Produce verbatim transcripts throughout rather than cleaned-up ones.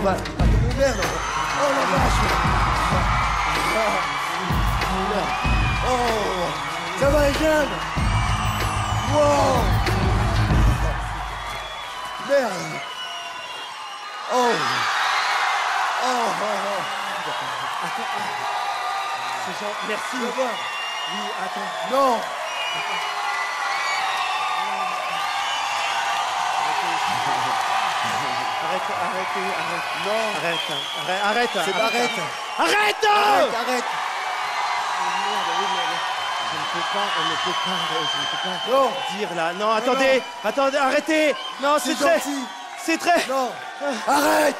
va... Attends, oh merde. Oh la vache. Oh, ça va les jeunes? Wow. Merde. Oh. Oh, oh, oh. C'est genre, merci. Oui, attends. Non. Arrête, arrêtez, arrête. Non. Arrête, arrête, arrête. C'est pas arrête. Arrête, Arrête, arrête. Je ne peux pas, on ne peut pas, je ne peux pas Non. dire là. Non, attendez, non. attendez, arrêtez. Non, c'est très... gentil. C'est très... Non. Arrête.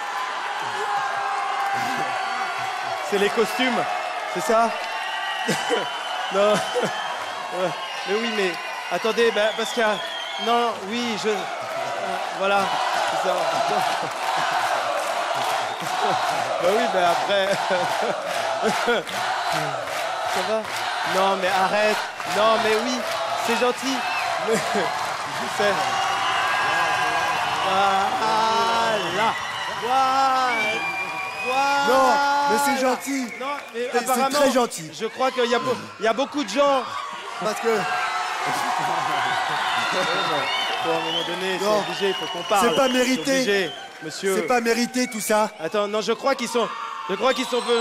C'est les costumes, c'est ça? Non. Mais oui, mais... Attendez, bah, parce que... Non, oui, je... Voilà, c'est ça. Bah oui, mais après... Ça va? Non, mais arrête. Non, mais oui, c'est gentil. Mais... Je sais. Voilà. Voilà. Voilà. Non, mais c'est gentil. Non, mais C'est apparemment... très gentil. Je crois qu'il y a, beau... Il y a beaucoup de gens... Parce que... Faut, à un moment donné, c'est Non. obligé, il faut qu'on parle. C'est pas mérité. C'est obligé, monsieur. C'est pas mérité tout ça. Attends, non, je crois qu'ils sont... Je crois qu'ils sont... On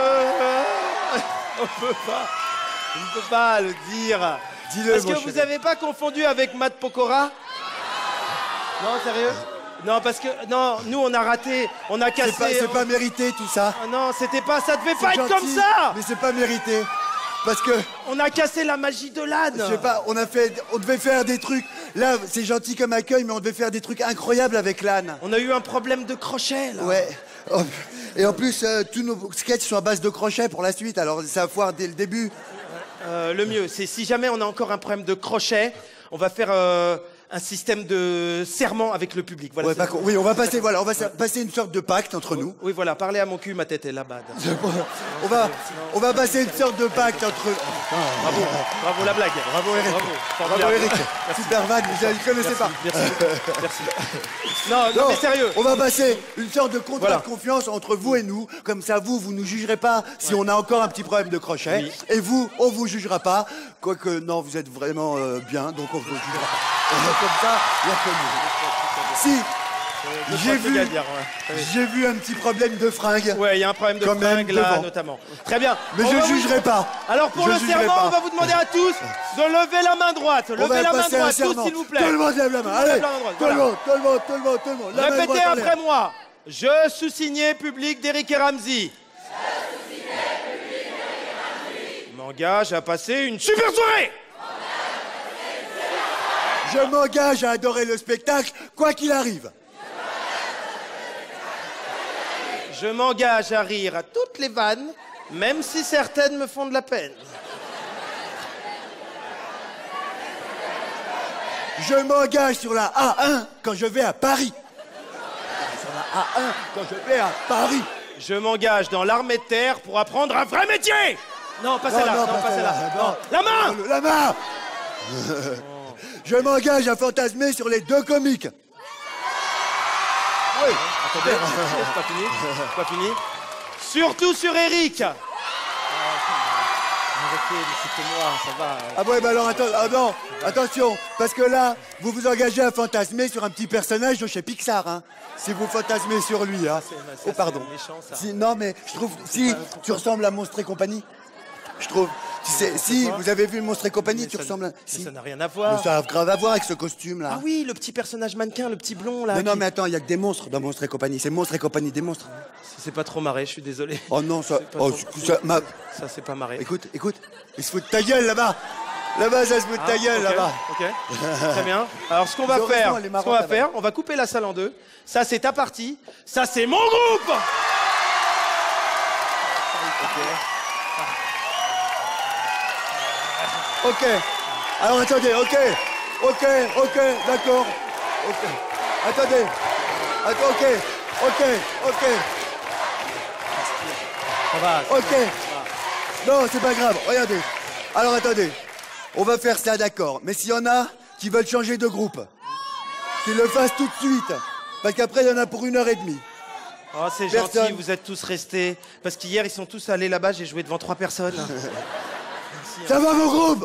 peut pas... On ne peut pas le dire. Dis-le, Parce mon que chéri. vous avez pas confondu avec Matt Pokora? Non, sérieux? Non, parce que... Non, nous, on a raté. On a cassé... C'est pas, c'est on- pas mérité tout ça. Ah non, c'était pas... Ça devait C'est pas être gentil, comme ça. Mais c'est pas mérité. Parce que, On a cassé la magie de l'âne. je sais pas, on a fait, on devait faire des trucs. Là, c'est gentil comme accueil, mais on devait faire des trucs incroyables avec l'âne. On a eu un problème de crochet, là. Ouais. Oh, et en plus, euh, tous nos sketchs sont à base de crochets pour la suite, alors ça foire dès le début. Euh, le mieux, c'est si jamais on a encore un problème de crochet, on va faire euh, un système de serment avec le public. Voilà, Ouais, c'est- pas con. Oui, on va passer, voilà, on va sa- passer une sorte de pacte entre nous. Oui, voilà, parlez à mon cul, ma tête est là-bas. On va, on va passer une sorte de pacte entre. Bravo, bravo la blague. Bravo Eric. Bravo, Bravo formidable. Eric. Super van, vous ne connaissez pas. Merci, merci. Non, non, Non, mais sérieux. on va passer une sorte de contrat Voilà. de confiance entre vous et nous. Comme ça, vous, vous nous jugerez pas si on a encore un petit problème de crochet. Oui. Et vous, on vous jugera pas. Quoique, non, vous êtes vraiment euh, bien, donc on vous jugera pas. Et comme ça, il y a que nous. Si, Deux, j'ai trois trucs vu, à dire, ouais. j'ai vu un petit problème de fringues. Ouais, il y a un problème de Quand même, fringue là, devant. notamment. Très bien. Mais On je va vous- jugerai pas. Alors pour Je le jugerai serment, pas. on va vous demander à tous de lever la main droite. On Levez va la main passer un droite, tous serment. s'il vous plaît. Tout le monde lève la main. Tout le monde Allez, lève la main droite, tout le voilà. monde, tout le monde, tout le monde, tout le monde. La main Répétez droite en l'air. après moi. Je sous-signé public d'Eric et Ramsey. Je m'engage à passer une super soirée. Je m'engage à adorer le spectacle, quoi qu'il arrive. Je m'engage à rire à toutes les vannes, même si certaines me font de la peine. Je m'engage sur la A un quand je vais à Paris. Sur la A un quand je vais à Paris. Je m'engage dans l'armée de terre pour apprendre un vrai métier. Non, pas celle-là, non, pas celle-là. Non. La main. La main. Je m'engage à fantasmer sur les deux comiques. Oui. Attendez, c'est pas fini, c'est pas fini. Surtout sur Eric. Arrêtez, c'est moi, ça va. Ah ouais, bah alors attends, ah non, attention, parce que là, vous vous engagez à fantasmer sur un petit personnage de chez Pixar, hein. Si vous fantasmez sur lui, hein. Ça, Oh pardon. c'est méchant, ça. Si, non mais je trouve, si tu ressembles à Monstre et compagnie, je trouve. Tu sais, si quoi vous avez vu Monstre et compagnie, Mais tu ça- ressembles à. mais Si. ça n'a rien à Mais voir. ça a grave à voir avec ce costume là. Ah oui, le petit personnage mannequin, le petit blond là. Non, non, qui- mais attends, il y a que des monstres dans Monstre et compagnie. C'est Monstre et compagnie, des monstres. C'est pas trop marré, je suis désolé. Oh non, ça. C'est pas Oh, trop- ça ma- Ça, c'est pas marré. Écoute, écoute, il se fout de ta gueule là-bas. Là-bas, ça se fout de ta Ah, gueule ok, là-bas. Ok, très bien. Alors, ce qu'on va Heureusement, faire, elle est ce marrante, qu'on va là-bas. faire, on va couper la salle en deux. Ça, c'est ta partie. Ça, c'est mon groupe. Ok. Alors attendez, ok. Ok, ok, d'accord. Ok. Attendez. Attends, ok. Ok, ok. Ça va. Ok. Non, c'est pas grave. Regardez. Alors attendez. On va faire ça, d'accord. Mais s'il y en a qui veulent changer de groupe, qu'ils le fassent tout de suite. Parce qu'après, il y en a pour une heure et demie. Oh, c'est gentil, Personne. vous êtes tous restés. Parce qu'hier, ils sont tous allés là-bas, j'ai joué devant trois personnes. Merci, Ça va, mon groupe?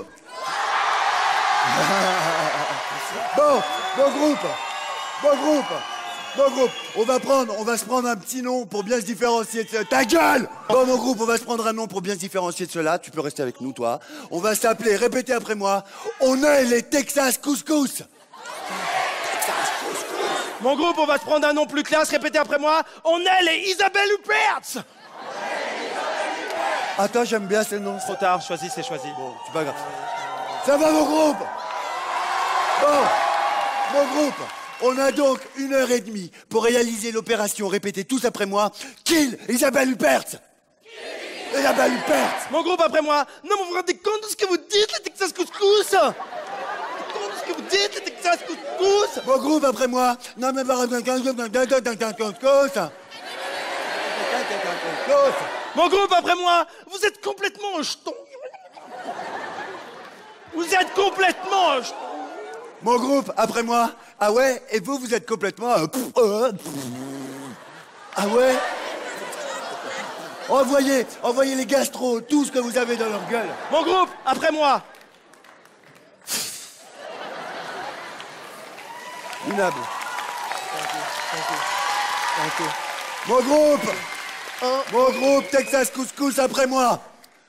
Bon, bon groupe. Bon groupe. Bon groupe. On va prendre, on va se prendre un petit nom pour bien se différencier de ce... Ta gueule! Bon, mon groupe, on va se prendre un nom pour bien se différencier de cela. Tu peux rester avec nous, toi. On va s'appeler, répétez après moi. On est les Texas Couscous. Mon groupe, on va se prendre un nom plus classe, répétez après moi. On est les Isabelle Huppert. Attends, j'aime bien ce nom. Trop tard, choisi, c'est choisi. Bon, c'est pas grave. Ça va, mon groupe? Bon, mon groupe, on a donc une heure et demie pour réaliser l'opération. Répétez tous après moi. Kill Isabelle Huppert. Kill Isabelle Huppert. Mon groupe, après moi. Non, mais vous vous rendez compte de ce que vous dites, les Texas Couscous? Vous vous rendez compte de ce que vous dites, les Texas Couscous? Mon groupe, après moi. Non, mais pas... Mon groupe, après moi. Vous êtes complètement un jeton. Vous êtes complètement un jeton. Mon groupe, après moi. Ah ouais? Et vous, vous êtes complètement... euh, pff, euh, pff. Ah ouais? Envoyez, envoyez les gastros, tout ce que vous avez dans leur gueule. Mon groupe, après moi. Minable. Mon groupe, mon groupe, Texas Couscous, après moi.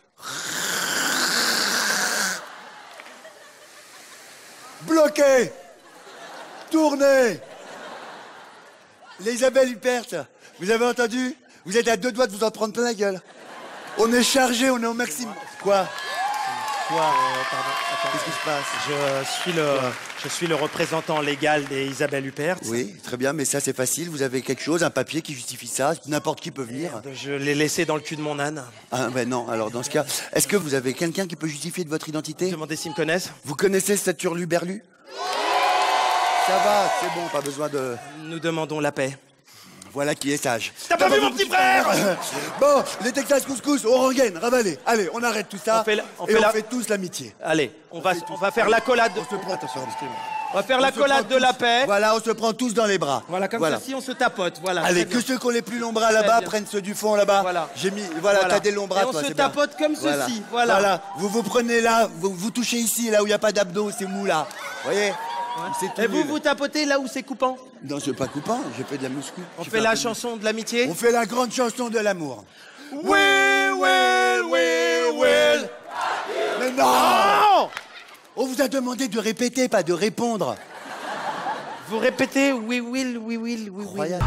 Bloqué. Tournez. Les Isabelle Huppert, vous avez entendu? Vous êtes à deux doigts de vous en prendre plein la gueule. On est chargé, on est au maximum. Quoi? Quoi euh, Pardon, attends. Qu'est-ce qui se passe? Je suis le, je suis le représentant légal des Isabelle Huppert. Oui, très bien, mais ça c'est facile. Vous avez quelque chose, un papier qui justifie ça. N'importe qui peut venir. Merde, je l'ai laissé dans le cul de mon âne. Ah ben non, alors dans ce cas, est-ce que vous avez quelqu'un qui peut justifier de votre identité? Demandez s'ils me connaissent. Vous connaissez cet hurluberlu? Ça va, c'est bon, pas besoin de... Nous demandons la paix. Voilà qui est sage. T'as pas vu mon petit frère? Bon, les Texas Couscous, Orangaine, ravalez. Allez, on arrête tout ça. On fait la- on et fait on la- fait tous l'amitié. Allez, on va, on va faire l'accolade. On se prend, attention, On va faire on se l'accolade prend de la tous- paix. Voilà, on se prend tous dans les bras. Voilà, comme ceci, on se tapote. Voilà. Allez, très que bien. ceux qui ont les plus longs bras là-bas bien. prennent ceux du fond là-bas. Voilà. J'ai mis, voilà, Voilà. t'as des longs bras Et on toi, se c'est bien. tapote comme Voilà. ceci, voilà. Voilà, vous vous prenez là, vous, vous touchez ici, là où il n'y a pas d'abdos, c'est mou là. Vous voyez? C'est tout Et vous, nul. vous tapotez là où c'est coupant. Non, c'est pas coupant, j'ai fait de la muscu. On J'ai fait un la peu de- chanson de l'amitié. On fait la grande chanson de l'amour. We will, we will. Mais non! Oh! On vous a demandé de répéter, pas de répondre. Vous répétez we will, we will, we will. Incroyable.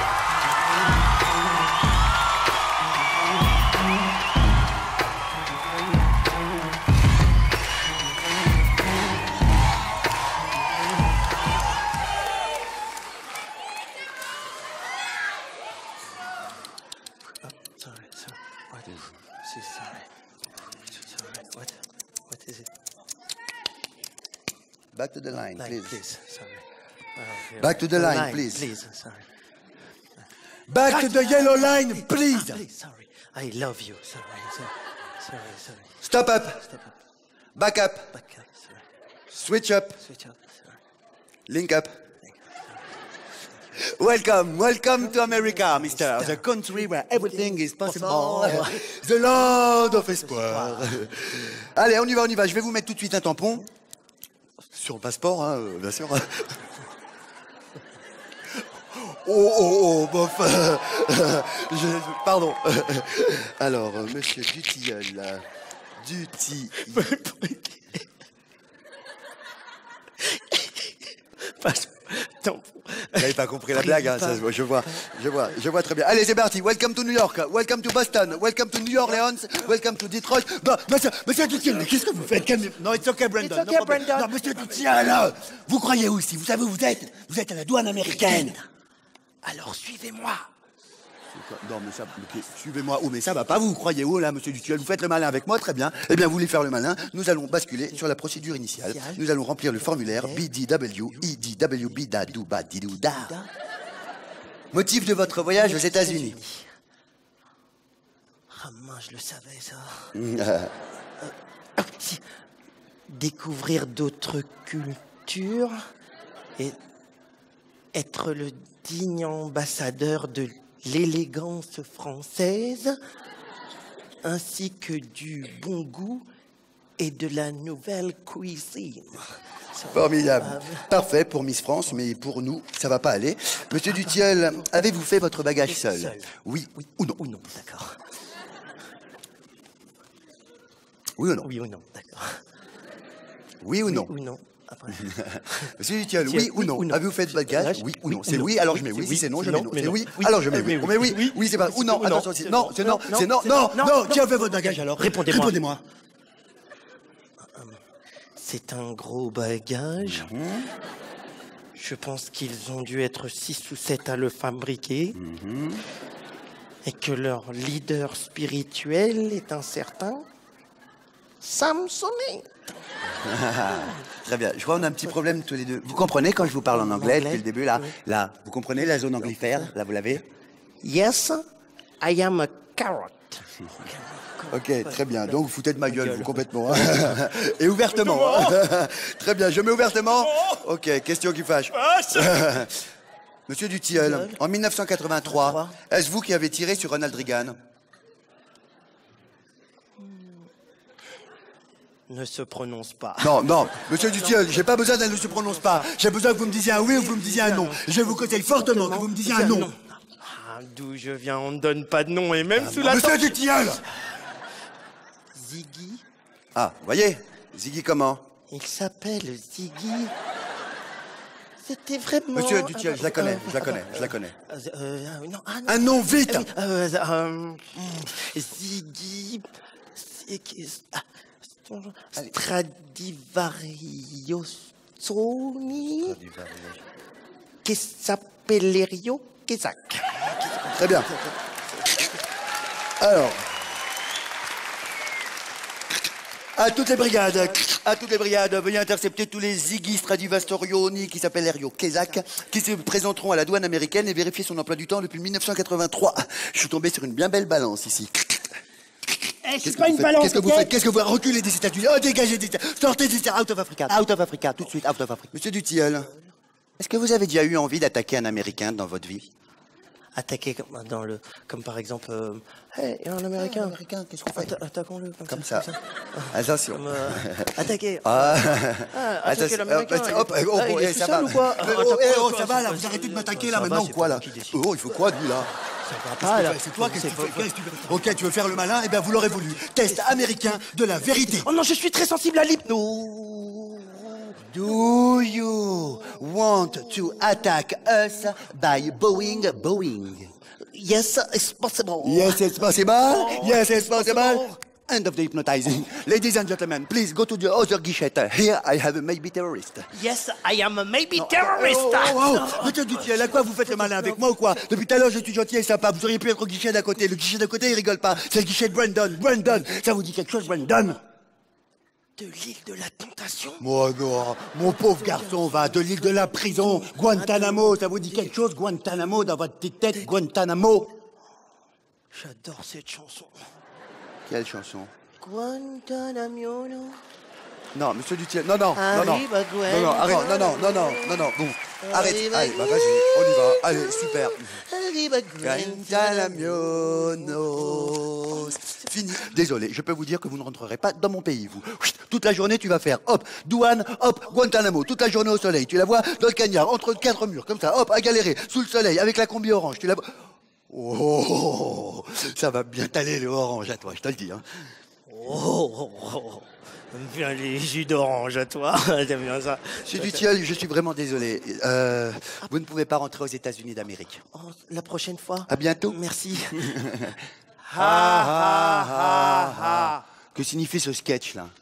Sorry, sorry. What is she's sorry. Sorry. What? What is it? Back to the line, Line, please. please. Sorry. Oh, Back to the line, please. Please, sorry. Back to the yellow line, Ah, please. please, sorry. I love you. Sorry, sorry, sorry, sorry. Stop up. Step up. Back up. Back up. Sorry. Switch up. Switch up. Sorry. Link up. Welcome, welcome to America, mister. The country where everything is possible. The land of espoir. Allez, on y va, on y va. Je vais vous mettre tout de suite un tampon. Sur le passeport, hein, euh, bien sûr. Oh, oh, oh, bof. Je- je- pardon. Alors, euh, monsieur Dutilleul. euh, Dutilleul. Tampon. Vous n'avez pas compris la blague, hein, ça, se voit, je vois, je vois, je vois très bien. Allez, c'est parti. Welcome to New York, welcome to Boston, welcome to New Orleans, welcome to Detroit. Bon, monsieur, monsieur Dutilleul, mais qu'est-ce que vous faites? Calmez- Non, it's okay, Brandon. It's no okay, problem. Brandon. Non, monsieur Dutilleul, là, vous croyez où ici? Vous savez où vous êtes? Vous êtes à la douane américaine. Alors suivez-moi. Non, mais ça, ok, suivez-moi. Oh, mais ça va pas, vous croyez où, là, monsieur Dutilleul? Vous faites le malin avec moi, très bien. Eh bien, vous voulez faire le malin, nous allons basculer sur la procédure initiale. Nous allons remplir le formulaire B D W I D W B D A D O B A D I D O D A. Motif de votre voyage aux États-Unis. Ah mince, je le savais ça. Euh, Ah, si. Découvrir d'autres cultures et être le digne ambassadeur de l'élégance française, ainsi que du bon goût et de la nouvelle cuisine. Formidable. Parfait pour Miss France, mais pour nous, ça va pas aller. Monsieur Dutilleul, avez-vous fait votre bagage seul? Seul. Oui, oui ou non? Ou non, d'accord. Oui ou non? Oui ou non, d'accord. Oui ou non? Oui ou non. Après. Monsieur Dutilleul, oui, Oui ou non? ou non. Avez-vous fait le bagage? Oui Oui ou oui non? ou C'est non. oui, alors je Oui, mets oui. c'est Si c'est non, oui, je mets non, non. mais C'est non. oui, Oui. alors je mets Euh, oui. mais Mais oui, oui. oui, c'est pas. Ou non, Ou non. attention, c'est non, c'est non, Non, c'est non, non, non, non, non. non. Qui a fait votre bagage alors? Répondez-moi. Répondez-moi. C'est un gros bagage. Mhm. Je pense qu'ils ont dû être six ou sept à le fabriquer. Mhm. Et que leur leader spirituel est un certain Samsonite. Très bien. Je crois qu'on a un petit problème tous les deux. Vous comprenez quand je vous parle en anglais anglais, depuis le début là? oui. Là, vous comprenez la zone anglifère? Là, vous l'avez? Yes, I am a carrot. Ok, très bien. Donc, vous foutez de ma gueule, vous, complètement. hein. Et ouvertement. hein. Très bien, je mets ouvertement. Ok, question qui fâche. Monsieur Dutilleul, en mille neuf cent quatre-vingt-trois, est-ce vous qui avez tiré sur Ronald Reagan? Ne se prononce pas. Non, non, monsieur Dutilleul, j'ai pas besoin d'un ne se prononce pas. J'ai besoin que vous me disiez un oui ou que vous me disiez un non. Je vous conseille fortement que vous me disiez un non. Ah, d'où je viens, on ne donne pas de nom, et même sous la Monsieur torture- Dutilleul! Ziggy, Ah, vous voyez? Ziggy comment? il s'appelle Ziggy. C'était vraiment... Monsieur Dutilleul, je la connais, Euh, je la connais, je la connais. euh, euh, non, ah, non. Un nom, vite! Ah oui, euh, euh, Ziggy... Ziggy- ah, Stradivariusoni... Quesapellerio Quesac. Très bien. Alors, à toutes les brigades, à toutes les brigades, veuillez intercepter tous les Ziggy Stradivariusoni qui s'appellent Erio Quesac, qui se présenteront à la douane américaine et vérifier son emploi du temps depuis mille neuf cent quatre-vingt-trois. Je suis tombé sur une bien belle balance ici. Qu'est-ce que vous faites? Qu'est-ce que vous faites? Qu'est-ce que vous reculez des États-Unis? Oh, dégagez des États-Unis! Sortez des États-Unis! Out of Africa! Out of Africa! Tout de suite, out of Africa! Monsieur Dutilleul, est-ce que vous avez déjà eu envie d'attaquer un Américain dans votre vie? Attaquer comme, dans le, comme par exemple... euh, hey, un Américain. Un Américain, qu'est-ce qu'on fait? Atta- Attaquons-le. Comme, Comme ça. ça. comme ça. Attention. Comme, euh, attaquer. Ah, Ah, attaquer attention, l'Américain. hop, hop, il- oh, ah, bon, il est eh, tout ça seul va. ou quoi? Mais, Ah, oh, attends, eh, quoi, oh, quoi, ça c'est va, là, pas- vous arrêtez de c'est- m'attaquer, ça là, va, maintenant, c'est quoi, pas là? moi qui décide. Oh, il faut quoi, lui, là? Ça va Qu'est-ce pas, que là. c'est toi? Qu'est-ce que tu C'est fais? pas- Qu'est-ce que tu fais? Ok, tu veux faire le malin? Eh bien, vous l'aurez voulu. Test américain de la vérité. Oh non, je suis très sensible à l'hypnose. Do you want to attack us by Boeing, Boeing? Yes, it's possible. Yes, it's possible. Yes, it's possible. End of the hypnotizing. Ladies and gentlemen, please go to the other guichet. Here, I have a maybe terrorist. Yes, I am a maybe terrorist. Oh, oh, oh. Monsieur Dutilleul, à quoi vous faites le malin avec moi ou quoi? Depuis tout à l'heure, je suis gentil et sympa. Vous auriez pu être au guichet d'à côté. Le guichet d'à côté, il rigole pas. C'est le guichet de Brandon. Brandon, ça vous dit quelque chose, Brandon? De l'île de la tentation. Moi, non. Mon pauvre garçon va de l'île de la prison. Guantanamo, ça vous dit quelque chose? Guantanamo dans votre petite tête, Guantanamo. J'adore cette chanson. Quelle chanson? Guantanamo. Non, monsieur Dutilleul, non, non, non, non. Arriba, Gwen. Non, non, arrête, non, non, non, non, non, non, bon. Arrête, Arriba, allez, bah vas-y, on y va. Allez, super. Arriba, Guantanamo. Fini. Désolé, je peux vous dire que vous ne rentrerez pas dans mon pays, vous. Chut, toute la journée, tu vas faire, hop, douane, hop, Guantanamo, toute la journée au soleil. Tu la vois dans le cagnard, entre quatre murs, comme ça, hop, à galérer, sous le soleil, avec la combi orange. Tu la vois. Oh, ça va bien t'aller le orange à toi, je te le dis. Hein. Oh, oh, oh. J'aime bien les jus d'orange à toi. J'aime bien ça. Monsieur Dutilleul, je suis vraiment désolé. Euh, vous ne pouvez pas rentrer aux États-Unis d'Amérique. Oh, la prochaine fois. À bientôt. Merci. Ha, ha, ha, ha. Que signifie ce sketch là?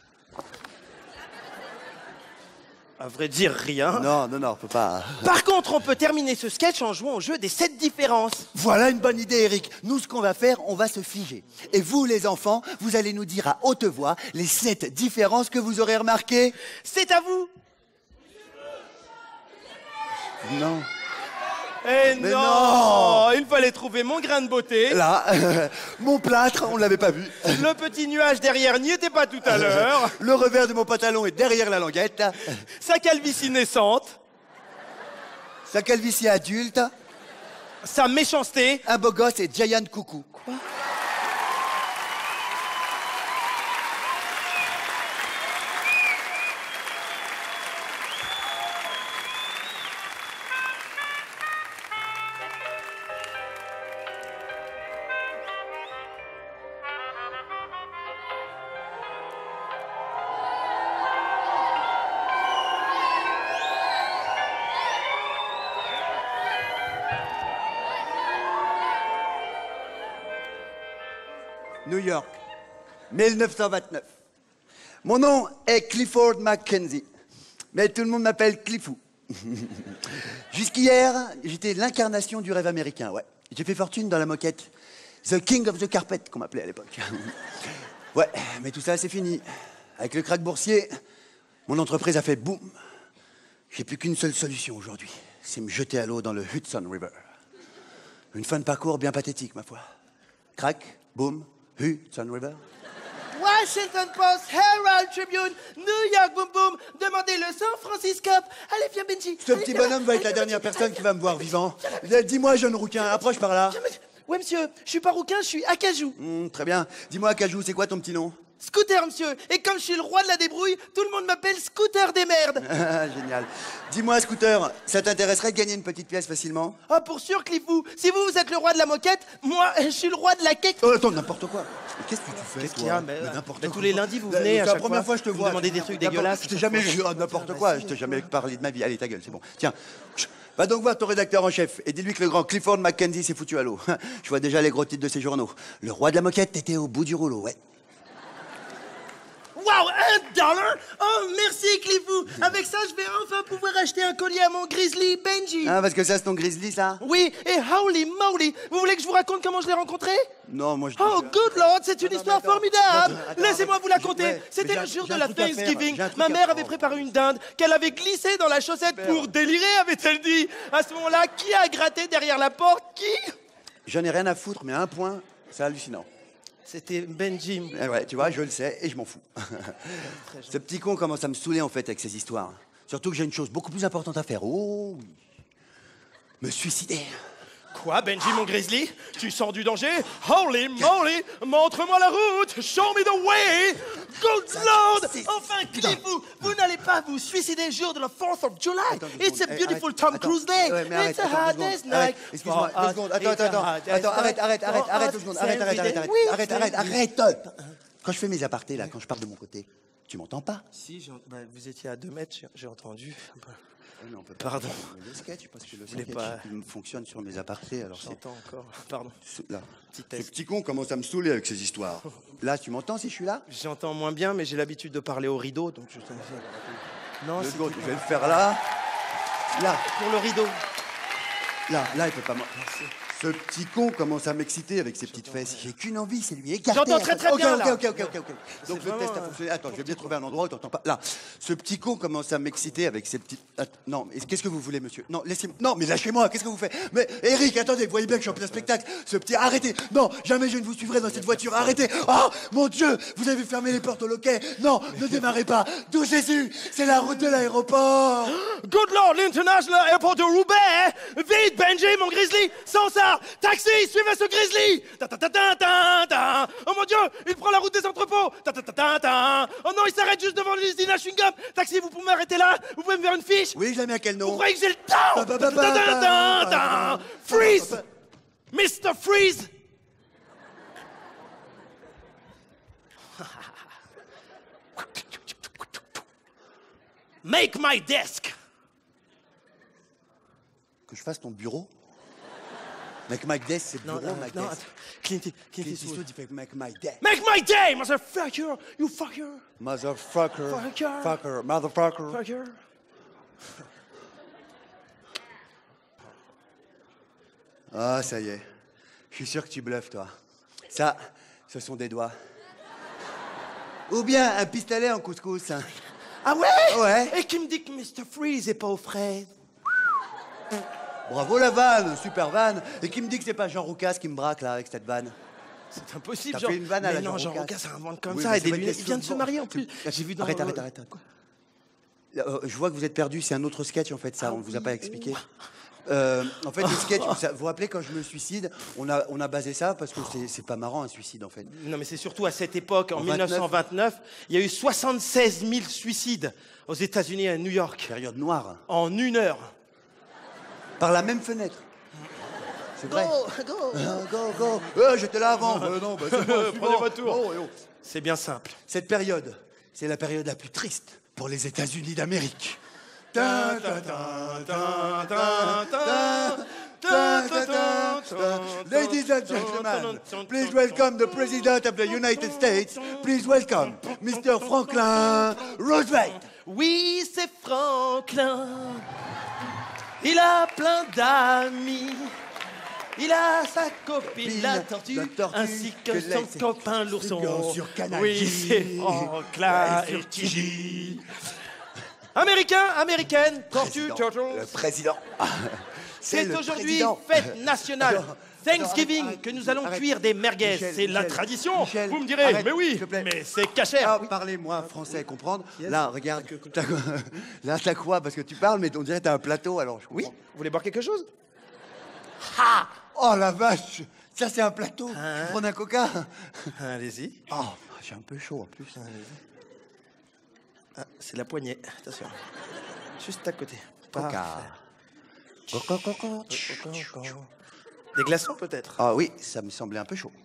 À vrai dire, rien. Non, non, non, on peut pas. Par contre, on peut terminer ce sketch en jouant au jeu des sept différences. Voilà une bonne idée, Eric. Nous, ce qu'on va faire, on va se figer. Et vous, les enfants, vous allez nous dire à haute voix les sept différences que vous aurez remarquées. C'est à vous. Non. Eh Mais non, non. Il fallait trouver mon grain de beauté. Là, mon plâtre, on l'avait pas vu. Le petit nuage derrière n'y était pas tout à l'heure. Le revers de mon pantalon est derrière la languette. Sa calvitie naissante. Sa calvitie adulte. sa méchanceté. Un beau gosse et Giant Coucou. Quoi? New York, mille neuf cent vingt-neuf. Mon nom est Clifford Mackenzie, mais tout le monde m'appelle Cliffou. Jusqu'hier, j'étais l'incarnation du rêve américain, ouais. J'ai fait fortune dans la moquette. The King of the Carpet, qu'on m'appelait à l'époque. Ouais, mais tout ça, c'est fini. Avec le krach boursier, mon entreprise a fait boum. J'ai plus qu'une seule solution aujourd'hui, c'est me jeter à l'eau dans le Hudson River. Une fin de parcours bien pathétique, ma foi. Crac, boum, Hudson River. Washington Post, Herald Tribune, New York Boom Boom, demandez le San Francisco. Allez, viens, Benji. Ce petit bonhomme va être la dernière personne qui va me voir vivant. Dis-moi, jeune rouquin, approche par là. Ouais, monsieur, je suis pas rouquin, je suis acajou. Mmh, très bien. Dis-moi, Acajou, c'est quoi ton petit nom? Scooter, monsieur. Et comme je suis le roi de la débrouille, tout le monde m'appelle Scooter des merdes. Génial. Dis-moi, Scooter, ça t'intéresserait de gagner une petite pièce facilement? Ah, pour sûr, Cliffou. Si vous, vous êtes le roi de la moquette, moi, je suis le roi de la quête. Oh, attends, n'importe quoi. Mais qu'est-ce que tu fais, Qu'est-ce toi? qu'il y a mais, Mais n'importe mais quoi. tous les lundis, vous Bah, venez à C'est la chaque première fois fois, que je te vous vois. demandez des trucs N'importe- dégueulasses. Je t'ai jamais vu ah, n'importe quoi. Je t'ai jamais parlé de ma vie. Allez, ta gueule, c'est bon. Tiens, chut, va donc voir ton rédacteur en chef et dis-lui que le grand Clifford Mackenzie s'est foutu à l'eau. Je vois déjà les gros titres de ses journaux. Le roi de la moquette était au bout du rouleau, ouais. Waouh, un dollar? Oh, merci, Cliffou. Avec ça, je vais enfin pouvoir acheter un collier à mon grizzly Benji. Ah, parce que ça, c'est ton grizzly, ça? Oui, et holy moly, vous voulez que je vous raconte comment je l'ai rencontré? Non, moi, je... Oh, good lord, c'est une Non, non, histoire mais attends. formidable. Attends, attends, Laissez-moi vous la conter. ouais, mais C'était j'ai le un- jour j'ai de un la truc à faire, Thanksgiving. j'ai un truc Ma à mère faire. avait préparé une dinde qu'elle avait glissée dans la chaussette pour délirer, avait-elle dit. À ce moment-là, qui a gratté derrière la porte? Qui? J'en ai rien à foutre, mais à un point, c'est hallucinant. C'était Benji. Eh ouais, tu vois, je le sais et je m'en fous. Ce petit con commence à me saouler en fait avec ses histoires. Surtout que j'ai une chose beaucoup plus importante à faire. Oh oui. Me suicider. Quoi, Benji, mon grizzly? Tu sors du danger? Holy moly! Montre-moi la route! Show me the way! Good Lord! Enfin, Cliffou, vous n'allez pas vous suicider jour de la fourth of July. Attends deux It's a secondes. Eh, beautiful arrête, Tom attends. Cruise day. Ouais, mais arrête, It's a attends, deux hard secondes. day's Arrête, night. excuse-moi, For deux us, secondes. Attends, it's attends, a attends. hard day's Attends, arrête, night. arrête, arrête, For arrête us, deux secondes. it's Arrête, arrête, every arrête, day. arrête. Oui, Arrête, c'est- arrête, arrête. Quand je fais mes apartés là, quand je parle de mon côté, tu m'entends pas? Si, j'ai- bah, vous étiez à deux mètres, j'ai- j'ai entendu. Oui, mais on peut pas Pardon. faire le sketch parce que le voulais sketch pas- il fonctionne sur mes apartés. Alors c'est J'entends encore. Pardon. ce- là. Petit Ce test. petit con commence à me saouler avec ses histoires. Là, tu m'entends si je suis là? J'entends moins bien, mais j'ai l'habitude de parler au rideau, donc je. Non, Deux c'est secondes, je vais le faire là. Là, pour le rideau. là, là, il peut pas. m'en- Ce petit con commence à m'exciter avec ses petites fesses. J'ai qu'une envie, c'est lui écarter. J'entends très, très Ok, bien, ok, là. ok, ok, ok, ok. Donc le vraiment, test a euh, fonctionné. Attends, je vais bien trouver un endroit où t'entends pas. Là, ce petit con commence à m'exciter avec ses petites. Att- Non, mais qu'est-ce que vous voulez, monsieur? Non, laissez. Non, mais lâchez-moi. Qu'est-ce que vous faites? Mais Eric, attendez, vous voyez bien que je suis en plein spectacle. Ce petit, arrêtez. Non, jamais je ne vous suivrai dans cette voiture. Arrêtez. Oh, mon Dieu, vous avez fermé les portes au loquet. Non, ne démarrez pas. D'où Jésus? C'est la route de l'aéroport. Good Lord, l'International Airport de Roubaix! Vite, Benji, mon grizzly! Sans ça! Taxi, suivez ce grizzly! Ta ta ta ta ta ta. Oh mon Dieu, il prend la route des entrepôts! Ta ta ta ta ta. Oh non, il s'arrête juste devant l'usine à chewing-gum! Taxi, vous pouvez m'arrêter là? Vous pouvez me faire une fiche? Oui, je la mets à quel Vous nom? croyez que j'ai le temps? Ba, ba, ba, Ta ta ta ta ba, ta. ba. Freeze! mister Freeze! Make my desk! Que je fasse ton bureau? Make my desk, c'est Non, bureau, non, my non, desk. attends. Clint, Clint Clint Eastwood. Eastwood, il fait make my desk. Make my day, motherfucker! You fucker! Motherfucker. Fucker. Fucker. Motherfucker. Fucker! Ah, ça y est. Je suis sûr que tu bluffes, toi. Ça, ce sont des doigts. Ou bien un pistolet en couscous. hein. Ah ouais? Ouais. Et qui me dit que mister Freeze est pas aux fraises? Bravo la vanne, super vanne. Et qui me dit que c'est pas Jean Roucas qui me braque là avec cette vanne? C'est impossible, T'as Jean. fait une vanne à mais la non, Jean Jean Roucas. Roucas invente comme Oui, ça. mais Et c'est des vrai lunettes. qu'il Il vient de se se vend. marier en plus. J'ai vu dans Arrête, le- arrête, arrête. Quoi Euh, Je vois que vous êtes perdu, c'est un autre sketch en fait, ça, on ne vous a pas expliqué. Euh, en fait, le sketch, vous vous vous rappelez quand je me suicide, on a, on a basé ça parce que c'est- c'est pas marrant un suicide en fait. Non, mais c'est surtout à cette époque, en En mille neuf cent vingt-neuf, il y a eu soixante-seize mille suicides aux États-Unis et à New York Période noire. en une heure. Par la même fenêtre. C'est vrai. Go, go. Ah, go, go. Euh, J'étais là avant. Euh, non, bah, c'est bon, Prenez suivant. votre tour. Oh, eh oh. C'est bien simple. Cette période, c'est la période la plus triste pour les États-Unis d'Amérique. Ta, ta, ta, ta, ta, ta, ta, ta, ta, ta. Ladies and gentlemen, please welcome the President of the United States. Please welcome Mister Franklin Roosevelt. Oui, c'est Franklin. Il a plein d'amis. Il a sa copine, la tortue, la tortue, ainsi que, que son la- copain l'ourson. Bien sûr, Canadi. Oui, c'est Franklin Ouais, et Tiggy. Américain, américaine, tortue, turtle. Le président. C'est le aujourd'hui président. fête nationale. Alors, Thanksgiving, arrête, que nous arrête, allons arrête. cuire des merguez. Michel, C'est la Michel, tradition. Michel, Vous me direz, arrête, mais oui, s'il te plaît. mais c'est cachère. Ah, parlez-moi français, comprendre. Là, regarde. t'as- Là, t'as quoi? Parce que tu parles, mais on dirait que t'as un plateau, alors je Oui, comprends. vous voulez boire quelque chose? Oh la vache! Ça, c'est un plateau. Hein? Tu prends un coca? Allez-y. Oh, j'ai un peu chaud en plus. Ah, c'est la poignée. Attention. Juste à côté. Coca. Parfait. Coca, coca. Des glaçons peut-être? Ah oui, ça me semblait un peu chaud.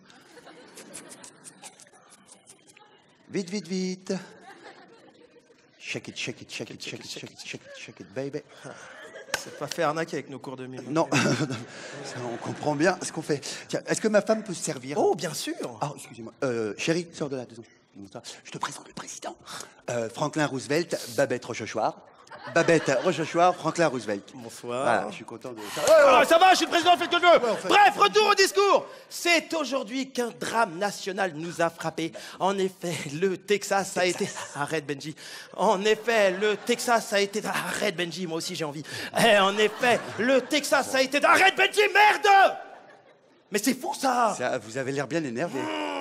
Vite, vite, vite. Shake it, shake it, shake it, shake it, shake it, shake it, shake it, baby. C'est pas fait arnaquer avec nos cours de mime. Non, ça, on comprend bien ce qu'on fait. Tiens, est-ce que ma femme peut se servir? Oh, bien sûr. Ah, excusez-moi. Euh, chérie, sors de là, deux secondes. Je te présente le président. Euh, Franklin Roosevelt, Babette Rochechouart. Babette Rochechouart, Franklin Roosevelt. Bonsoir. Voilà, je suis content de... Ah, ça va, je suis le président, faites ce que je veux. enfin- Bref, retour au discours. C'est aujourd'hui qu'un drame national nous a frappés. En effet, le Texas a été... Arrête, Benji. En effet, le Texas a été... Arrête, Benji, moi aussi j'ai envie. Eh, en effet, le Texas a été... Arrête, Benji, merde. Mais c'est fou, ça. Ça, vous avez l'air bien énervé.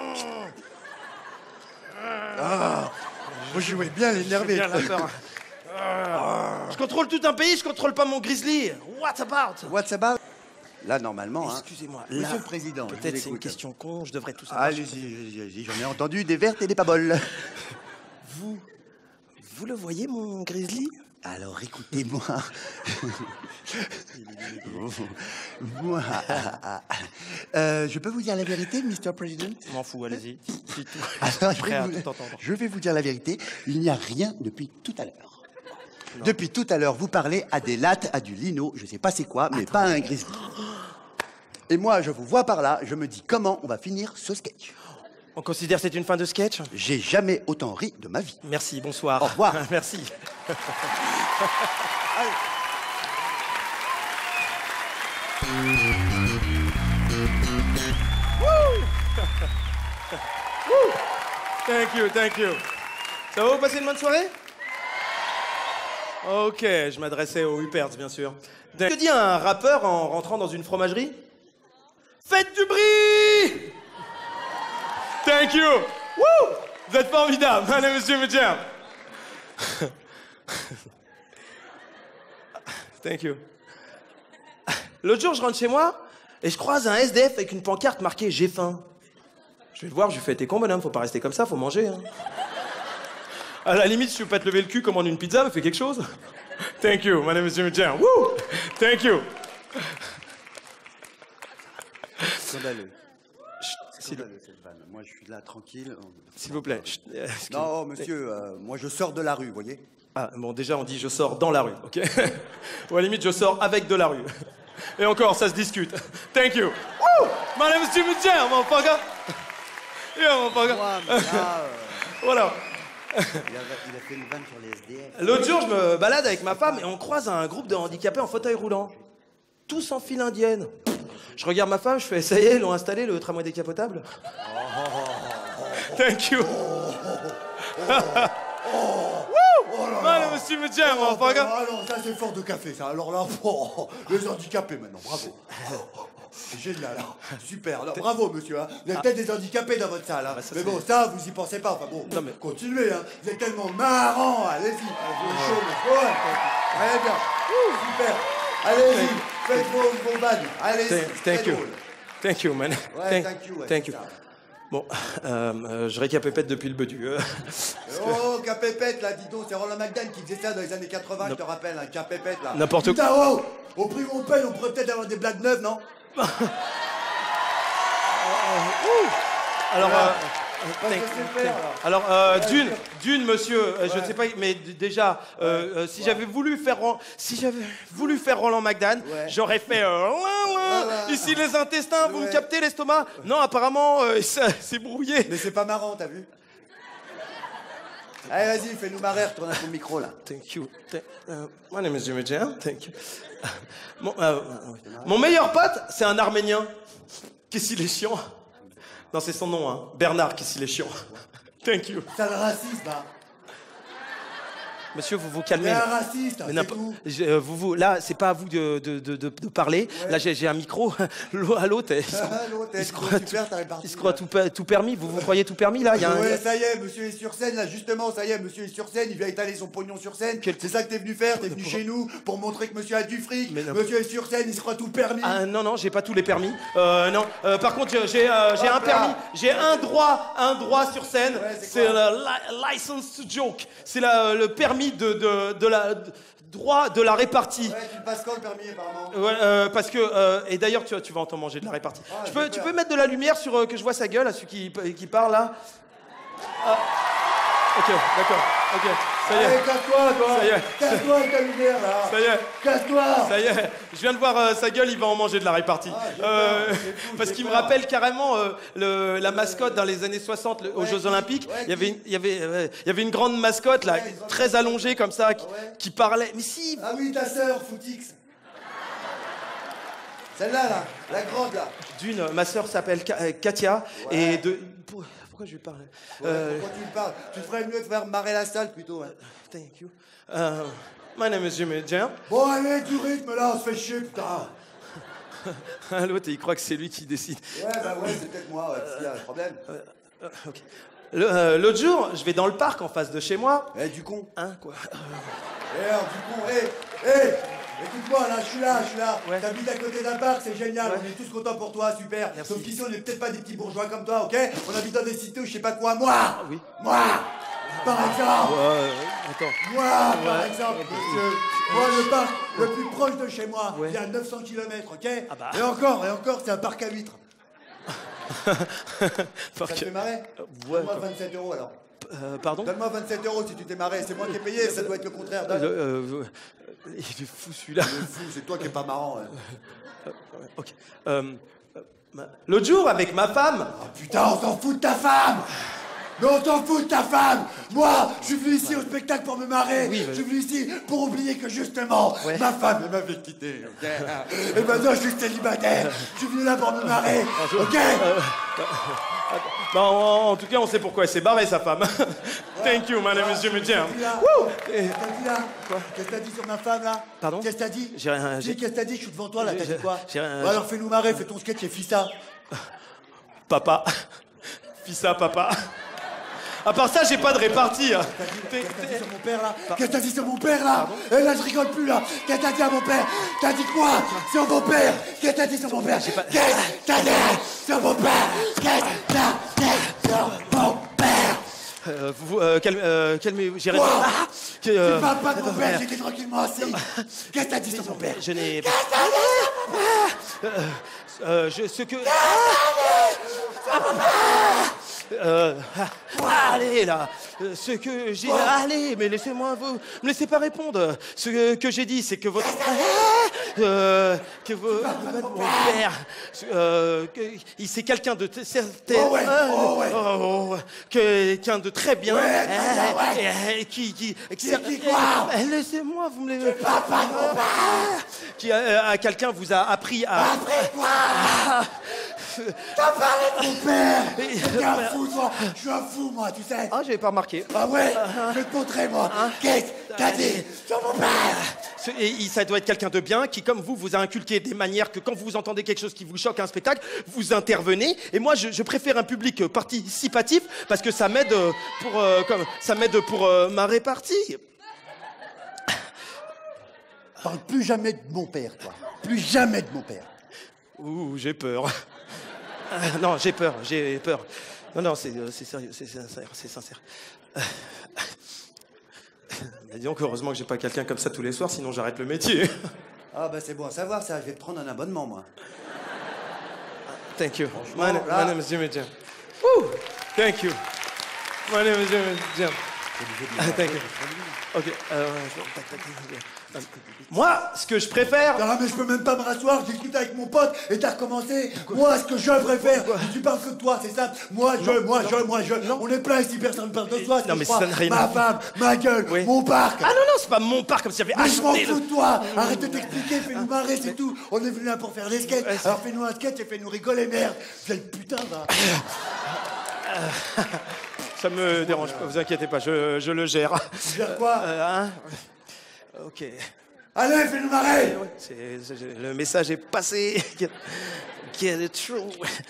Ah, vous jouez bien l'énervé. Bien la peur. Je contrôle tout un pays, je contrôle pas mon grizzly. What about? What's about? Là, normalement, hein. Excusez-moi. Monsieur là, le Président, je vous Peut-être c'est une écoute. question con, je devrais tout savoir. Allez-y, allez-y, allez-y, j'en ai entendu des vertes et des pas molles. Vous, vous le voyez, mon grizzly? Alors écoutez-moi. Moi, euh, je peux vous dire la vérité, Mister President? Je m'en fous, allez-y. Dites tout. Alors, je, Prêt vais à vous, tout entendre. je vais vous dire la vérité. Il n'y a rien depuis tout à l'heure. Depuis tout à l'heure, vous parlez à des lattes, à du lino, je sais pas c'est quoi, mais pas à un grizzly. Et moi, je vous vois par là, je me dis comment on va finir ce sketch. On considère que c'est une fin de sketch? J'ai jamais autant ri de ma vie. Merci, bonsoir. Au revoir. Merci. Thank you, thank you. Ça va, vous passer une bonne soirée? Ok, je m'adressais aux Huperts, bien sûr. Que dit un rappeur en rentrant dans une fromagerie? Faites du bruit! Thank you! Woo! Vous êtes formidable, allez, monsieur Medjam. Thank you. L'autre jour, je rentre chez moi et je croise un S D F avec une pancarte marquée « J'ai faim ». Je vais le voir, je lui fais « T'es con, bonhomme, faut pas rester comme ça, faut manger. Hein. » À la limite, si tu veux pas te lever le cul, commande une pizza, mais fais quelque chose. Thank you, my name is Jimmy Jam. Woo! Thank you. Scandaleux. Scandaleux cette vanne. Moi, je suis là tranquille. S'il vous plaît. Chut, euh, excusez- Non, monsieur, euh, moi je sors de la rue, vous voyez. Ah, bon, déjà, on dit je sors dans la rue, ok? Ou à la limite, je sors avec de la rue. Et encore, ça se discute. Thank you. Woo! My name is Jimmy Jam, motherfucker. Yeah, motherfucker. Moi, mais là, euh, Voilà. il, a, il a fait une vanne sur les S D F. L'autre jour, je me balade avec ma femme et on croise un groupe de handicapés en fauteuil roulant. Tous en file indienne. Je regarde ma femme, je fais, ça y est, ils ont installé le tramway décapotable. Thank you. Woo! Allez, monsieur me tient, Oh, motherfucker. ah non, ça c'est fort de café, ça. Alors là, oh, les handicapés maintenant, bravo. C'est génial, hein. Super. Alors, bravo, monsieur. Hein. Vous avez peut-être des handicapés dans votre salle. Hein. bah, ça, mais c'est- bon, ça, vous y pensez pas. Enfin bon, Non, mais- continuez. Hein. Vous êtes tellement marrant. Allez-y. Allez, chaud, mais ouais. Très bien. Ouh, super. Allez-y. faites vos, vos vannes. Allez, Thank, c'est thank you. drôle. Thank you, man. Ouais, thank, thank you, ouais, thank c'est you. ça. Bon, euh, euh, je récapépète depuis le bedu. Euh, Oh, Capépette, là, dis donc, c'est Roland McDan qui faisait ça dans les années quatre-vingts, je te rappelle, un Capépette, là. N'importe quoi. Putain, oh, au prix où on paye, on pourrait peut-être avoir des blagues neuves, non? Alors, Voilà. euh, Pas thank- que c'est faire, là. alors euh, Ouais, d'une, ouais. d'une, monsieur, euh, je Ouais. ne sais pas, mais d- déjà, euh, euh, si j'avais voulu faire, Ro- si j'avais voulu faire Roland McDan, Ouais. j'aurais fait euh, ouin, ouin. Voilà. Ici les intestins, vous me Ouais. captez l'estomac? Non, apparemment, euh, ça, c'est brouillé. Mais c'est pas marrant, t'as vu? Allez, vas-y, fais-nous marrer, retourne à ton micro, là. Thank you. Thank- uh, my name is Jimmy Jam. Thank you. Mon, euh, mon meilleur pote, c'est un Arménien. Qu'est-ce qu'il est chiant? Non, c'est son nom, hein. Bernard, qu'est-ce qu'il est chiant. Thank you. T'as le racisme, là. Monsieur, vous vous T'es calmez. un raciste, Mais c'est n'importe- tout. je- euh, vous, vous, là, c'est pas à vous de, de, de, de- de parler. Ouais. Là, j'ai j'ai un micro. L'au- À l'autre, il se, Ah, l'autre, il elle se dit, croit, super, tout, t'as réparti, il se croit là. tout, pe- tout permis. Vous vous croyez tout permis, là? Il y a un- Ouais, ça y est, monsieur est sur scène, là, justement, ça y est, monsieur est sur scène, il vient étaler son pognon sur scène. Quel- C'est ça que t'es venu faire, t'es venu chez nous pour montrer que monsieur a du fric. Mais non. Monsieur est sur scène, il se croit tout permis. Ah non, non, j'ai pas tous les permis. Euh, non, Euh, par contre, j'ai euh, j'ai Hop un là. permis, j'ai un droit, un droit sur scène. Ouais, c'est c'est quoi le li- license to joke. C'est la- le permis de, de, de la de- droit de la répartie. Ouais, tu le passes quand le permis, apparemment? Ouais, euh, parce que euh, et d'ailleurs tu, tu vas en t'en manger de la répartie. Ah, tu j'ai peux tu peur. peux mettre de la lumière sur euh, que je vois sa gueule à celui qui, qui parle là. Ah. Ok, d'accord. Ok, ça y Allez, est. casse-toi, toi. Ça y est. Casse-toi avec ta lumière, là. Ça y est. Casse-toi. Ça y est, je viens de voir euh, sa gueule, il va en manger de la répartie. Ah, j'ai Euh, peur, c'est fou, parce j'ai qu'il me peur. rappelle carrément euh, le- la mascotte dans les années soixante le- aux Ouais, Jeux qui- Olympiques. ouais, il, y avait qui- une, il, y avait, euh, il y avait une grande mascotte là, Ouais, une grande très mascotte. allongée comme ça, qui, Ah ouais. qui parlait. Mais si, Ah oui, ta sœur, Footix. Celle-là, là, la grande, là. d'une, ma sœur s'appelle Ka- euh, Katia Ouais. et de. pour- Pourquoi je lui parle Ouais, Euh, pourquoi tu me parles? Tu ferais mieux de faire marrer la salle, plutôt. hein. Thank you. Euh, my name is Jimmy Jam. Bon, allez, du rythme, là, on se fait chier, putain. L'autre, il croit que c'est lui qui décide. Ouais, bah ouais, c'est peut-être moi, ouais, parce qu'il y a un problème. Euh, ok. Le- euh, L'autre jour, je vais dans le parc en face de chez moi. Eh, du con. Hein, quoi Eh, alors, du con, eh, eh, écoute-moi, là, je suis là, je suis là. Ouais. T'habites à côté d'un parc, c'est génial, Ouais. on est tous contents pour toi, super. Merci. Sauf qu'ici, on n'est peut-être pas des petits bourgeois comme toi, ok? On habite dans des cités ou je sais pas quoi, moi. oui. Moi, par exemple. Euh, attends. Moi, par Ouais. exemple, monsieur. Moi, le parc le plus proche de chez moi, Ouais. il y a neuf cents kilomètres, ok? Ah bah. Et encore, et encore, c'est un parc à huîtres. Ça Parc- te fait marrer? Euh, ouais, Donne-moi quoi. vingt-sept euros alors. Euh, pardon Donne-moi vingt-sept euros si tu t'es marré. C'est moi qui ai payé, ça doit être le contraire. Donne. Euh, euh, Il est fou celui-là. C'est fou, c'est toi qui es pas marrant. ouais. Ok. Euh, euh, ma- L'autre jour, avec ma femme, Oh, putain, on s'en fout de ta femme! Mais on s'en fout de ta femme! Moi, je suis venu ici au spectacle pour me marrer! Oui, je suis venu ici pour oublier que justement, Ouais. ma femme, elle m'avait quitté, ok? Et maintenant, je suis célibataire! Je suis venu là pour me marrer, ok? bah, en, en tout cas, on sait pourquoi elle s'est barrée, sa femme. Thank you, my name is Jimmy Jam. Qu'est-ce que t'as dit là? Wouh. Qu'est-ce que t'as dit là? Qu'est-ce que t'as dit sur ma femme là? Pardon? Qu'est-ce que t'as dit? J'ai rien- Dis, j'ai- Qu'est-ce que t'as dit? Je suis devant toi là, t'as J'ai- dit quoi? j'ai rien- Bon, alors fais-nous marrer, fais ton sketch et fis ça. Papa. Fis ça, papa. À part ça, j'ai pas de répartie. hein. T'as dit- T'es- Qu'est-ce que t'as dit t'es- sur mon père là? Qu'est-ce que t'as dit sur mon père là? Et là je rigole plus là! Qu'est-ce que t'as dit à mon père? T'as dit quoi? Sur mon père? Qu'est-ce que t'as dit sur mon père? Qu'est-ce que t'as dit sur mon père? Qu'est-ce que t'as dit sur mon père? Euh, vous, euh, calme- euh, calmez-vous, j'ai Quoi? raison. Ah, que, euh, Tu parles pas de mon attends, père, merde. j'étais tranquillement assis! Qu'est-ce que t'as dit sur mon père? Je n'ai pas. Qu'est-ce que t'as dit? Euh, euh, je, ce que. Euh, ah, allez là, Euh, ce que j'ai. Allez, mais laissez-moi vous. Me laissez pas répondre. Ce que, que j'ai dit, c'est que votre frère. Euh, que vo- votre- mon père. Euh, que, il- c'est quelqu'un de. t- certain- Oh ouais, oh ouais. oh, oh, quelqu'un de très bien. Ouais, très bien, ouais. euh, euh, qui. qui, Qui- qui quoi? Euh, Laissez-moi, vous me les. Papa, mon père! Qui a, a- quelqu'un vous a appris à. Après quoi? T'as parlé de mon père! T'es un fou, toi! Je suis un fou, moi, tu sais! Ah, j'avais pas remarqué. Ah ouais? Je vais te montrer, moi! Qu'est-ce que t'as dit sur mon père? Ce- Et il- ça doit être quelqu'un de bien qui, comme vous, vous a inculqué des manières que quand vous entendez quelque chose qui vous choque à un spectacle, vous intervenez. Et moi, je, je préfère un public euh, participatif parce que ça m'aide euh, pour, euh, comme, ça m'aide pour euh, ma répartie. Parle plus jamais de mon père, toi. Plus jamais de mon père. Ouh, j'ai peur. Euh, non, j'ai peur, j'ai peur. Non, non, c'est euh, c'est sérieux, c'est sincère, c'est sincère. Euh, mais disons qu'heureusement que j'ai pas quelqu'un comme ça tous les soirs, sinon j'arrête le métier. Ah bah c'est bon à savoir ça, je vais te prendre un abonnement moi. Thank you. Franchement, My, na- là- my name is Jimmy Jam. Woo! Thank you. My name is Jimmy Jam. Ah, thank you. Ok. Euh, je- tac, tac, tac, euh, moi, ce que je préfère. Non mais je peux même pas me rasseoir, je discute avec mon pote et t'as recommencé. Moi ce que je préfère, tu parles que de toi, c'est ça. Moi je, Non, moi non. je, moi je. Non. On est plein ici, personne ne parle de toi. Non, mais ça n'a rien Ma à femme, ma gueule, Oui. mon parc. Ah non, non, c'est pas mon parc comme si j'avais Mais je m'en acheté fous le. de toi. Arrête de t'expliquer, fais-nous marrer, c'est tout. On est venu là pour faire des sketchs. Ouais, c'est- Alors fais-nous un sketch et fais-nous rigoler, merde. Vieille putain, va. Ça me dérange pas, vous inquiétez pas, je, je le gère. Tu gères quoi? Euh, hein Ok. Allez, fais-nous marrer. Ouais, c'est- c'est- le message est passé. Get, get it true.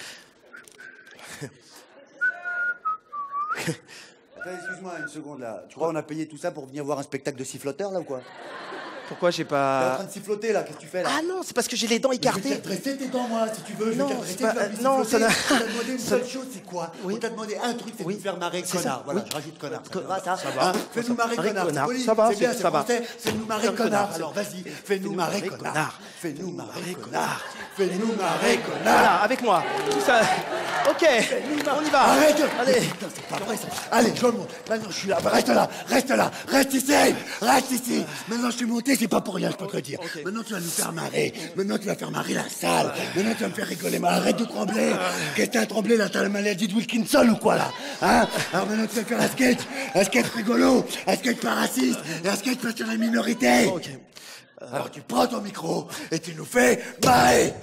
Attends, excuse-moi une seconde là. Tu crois qu'on a payé tout ça pour venir voir un spectacle de siffloteur là ou quoi? Pourquoi j'ai T'es en train pas. de siffloter là, qu'est-ce que tu fais là? Ah non, c'est parce que j'ai les dents Je vais te écartées. faire dresser tes dents, moi, si tu veux. Je vais Non, te faire dresser, c'est pas- tu vas me non, siffloter. ça n'a- On t'a demandé une ça- seule chose, c'est quoi? Oui. On t'a demandé un truc, c'est Oui. de nous faire marrer, C'est ça, connard. Voilà, oui. je rajoute connard. Ça Co- te va, ça ça va. Hein? Fais-nous marrer, Marrer, connard. connard. C'est poli, Ça va, c'est bien, c'est- c'est ça va. français. Fais-nous marrer, Connard, connard. c'est- Alors vas-y, fais-nous marrer, connard. Fais-nous marrer, connard. connard. Fais-nous marrer, connard. Voilà, avec moi. Tout ça. Ok, on y va. Arrête. Allez. Putain, c'est pas vrai ça. Allez, je monte. Maintenant, je suis là. Reste là, reste là, reste ici, reste ici. Maintenant, je suis monté, c'est pas pour rien, je peux te le dire. Ok. Maintenant, tu vas nous faire marrer. Maintenant, tu vas faire marrer la salle. Maintenant, tu vas me faire rigoler. Mais arrête de trembler. Qu'est-ce que t'as à trembler là? T'as la maladie de Wilkinson ou quoi là? Hein? Alors maintenant, tu vas faire un sketch. Un sketch rigolo. Un sketch pas raciste. Et un sketch pas sur les minorités. Ok. Alors, tu prends ton micro et tu nous fais marrer.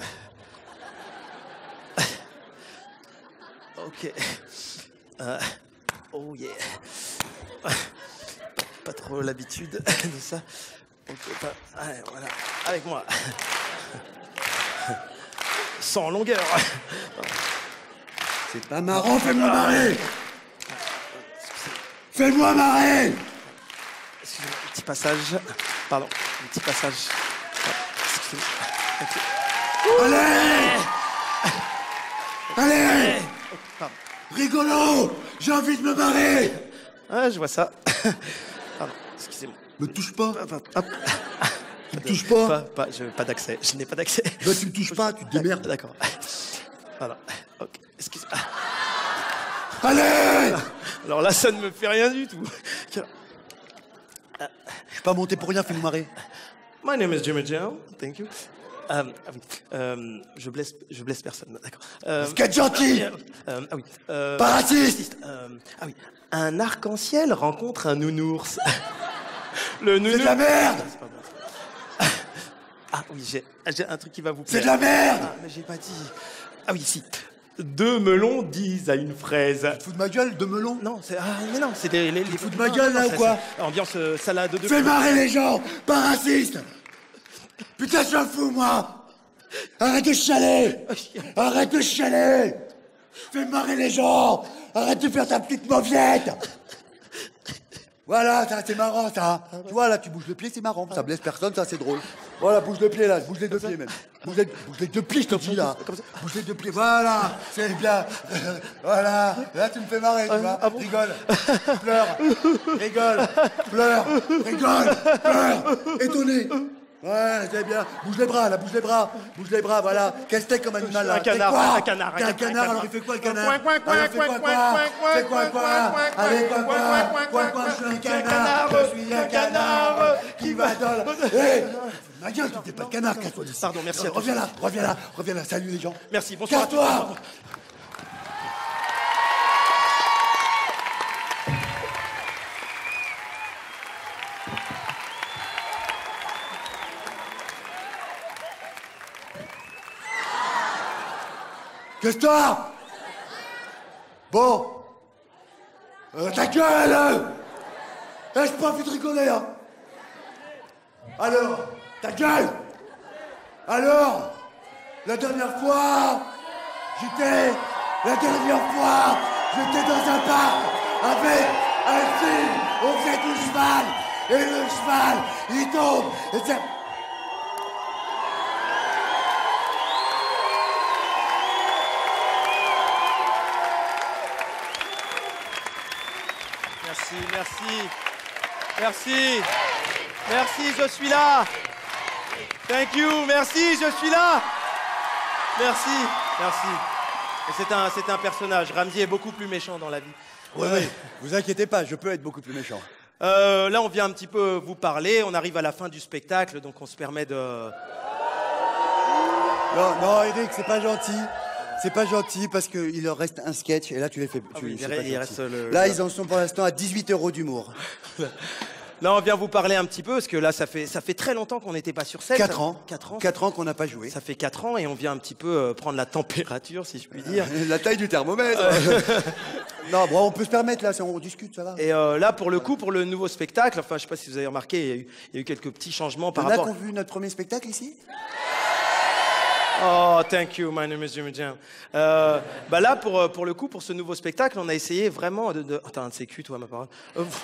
Ok. Euh, oh yeah. Pas, pas trop l'habitude de ça. Ok, pas- allez, voilà. Avec moi. Sans longueur. C'est pas marrant, fais-moi marrer. Fais-moi marrer. Excusez-moi, petit passage. Pardon, un petit passage. Excusez-moi. Ok. Allez. Allez. Pardon. Rigolo. J'ai envie de me marrer. Ah, je vois ça. Pardon, excusez-moi. Me touche pas. Hop, hop, hop. Tu me touches pas. Pas, pas, je, pas d'accès. Je n'ai pas d'accès. Bah, tu me touches pas, tu te démerdes. D'accord. Voilà. Ok. Excusez-moi. Allez. Alors là, ça ne me fait rien du tout. Je suis pas monté pour rien, fais-nous marrer. My name is Jimmy Jam. Thank you. Euh, ah oui. Euh, je blesse, je blesse personne. D'accord. Euh, Sketch gentil. euh, euh, ah oui. Euh, Pas raciste. euh, ah oui. Un arc-en-ciel rencontre un nounours. Le nounours. C'est de la merde. C'est pas bon, ça. Ah oui, j'ai, j'ai un truc qui va vous plaire. C'est de la merde. Ah, mais j'ai pas dit. Ah oui, si. Deux melons disent à une fraise. Tu te fous de ma gueule, de melon? Non, c'est ah, mais non, c'est des les, les fous de ma gueule, là, ou quoi? Ambiance euh, salade de. Fais marrer les gens, pas raciste. Putain, je m'en fous, moi. Arrête de chialer. Arrête de chialer. Fais marrer les gens. Arrête de faire ta petite mauviette. Voilà, ça, c'est marrant, ça. Tu vois, là, tu bouges le pied, c'est marrant. Ça blesse personne, ça, c'est drôle. Voilà, bouge le pied, là. Bouge les deux pieds, même. Bouge les, bouge les deux pieds, je te dis, là. Bouge les deux pieds. Voilà, c'est bien. Voilà. Là, tu me fais marrer, tu vois. ah bon Rigole. Pleure. Rigole. Pleure. Rigole. Pleure. Étonné. Ouais, c'est bien. Bouge les bras, là, bouge les bras. Bouge les bras, voilà. Qu'est-ce que t'es comme animal, là? Un canard, T'es quoi? un canard, T'es un un canard, canard, un alors il fait quoi, le canard? Coin, coin, coin, Alors, il fait quoi, coin, quoi? coin, Fais quoi, coin, quoi? coin, Allez, coin, quoi, coin, quoi? coin, Quoi, coin, quoi? Je suis un coin, canard. coin, Je suis un coin, canard coin, qui va dans la... Hé! Ma gueule, tu t'es pas le canard, casse-toi d'ici. Pardon, merci à toi. Reviens là, reviens là, reviens là. Salut, les gens. Merci, bonsoir. à tous. Casse-toi! Qu'est-ce que t'as? Bon. Euh, ta gueule! euh Eh, j'ai pas envie de rigoler, hein. Alors, ta gueule! Alors, la dernière fois, j'étais... La dernière fois, j'étais dans un parc avec un film, on faisait du cheval, et le cheval, il tombe, et ça... Merci, merci. Merci. Merci, je suis là. Thank you, merci, je suis là. Merci, merci. C'est un, c'est un personnage. Ramsey est beaucoup plus méchant dans la vie. Oui, oui, vous inquiétez pas, je peux être beaucoup plus méchant. Euh, là, on vient un petit peu vous parler. On arrive à la fin du spectacle, donc on se permet de... Non, non, Eric, c'est pas gentil. C'est pas gentil parce qu'il leur reste un sketch et là, tu les fais... Ah tu, oui, c'est il pas reste- il gentil. reste le- Là, ils en sont pour l'instant à dix-huit euros d'humour. Là, on vient vous parler un petit peu, parce que là, ça fait, ça fait très longtemps qu'on n'était pas sur scène. Quatre Ça- ans. Quatre ans. Quatre ans qu'on n'a pas joué. Ça fait quatre ans et on vient un petit peu euh, prendre la température, si je puis dire. La taille du thermomètre. Non, bon, on peut se permettre là, si on discute, ça va. Et euh, là, pour le coup, pour le nouveau spectacle, enfin, je sais pas si vous avez remarqué, il y a eu, il y a eu quelques petits changements par Il y en a rapport... qui ont vu notre premier spectacle ici? Oh, thank you, my name is Jimmy Jam. Euh, bah là, pour, euh, pour le coup, pour ce nouveau spectacle, on a essayé vraiment de... de... Attends, un de ces culs, toi, ma parole. Euh, pff.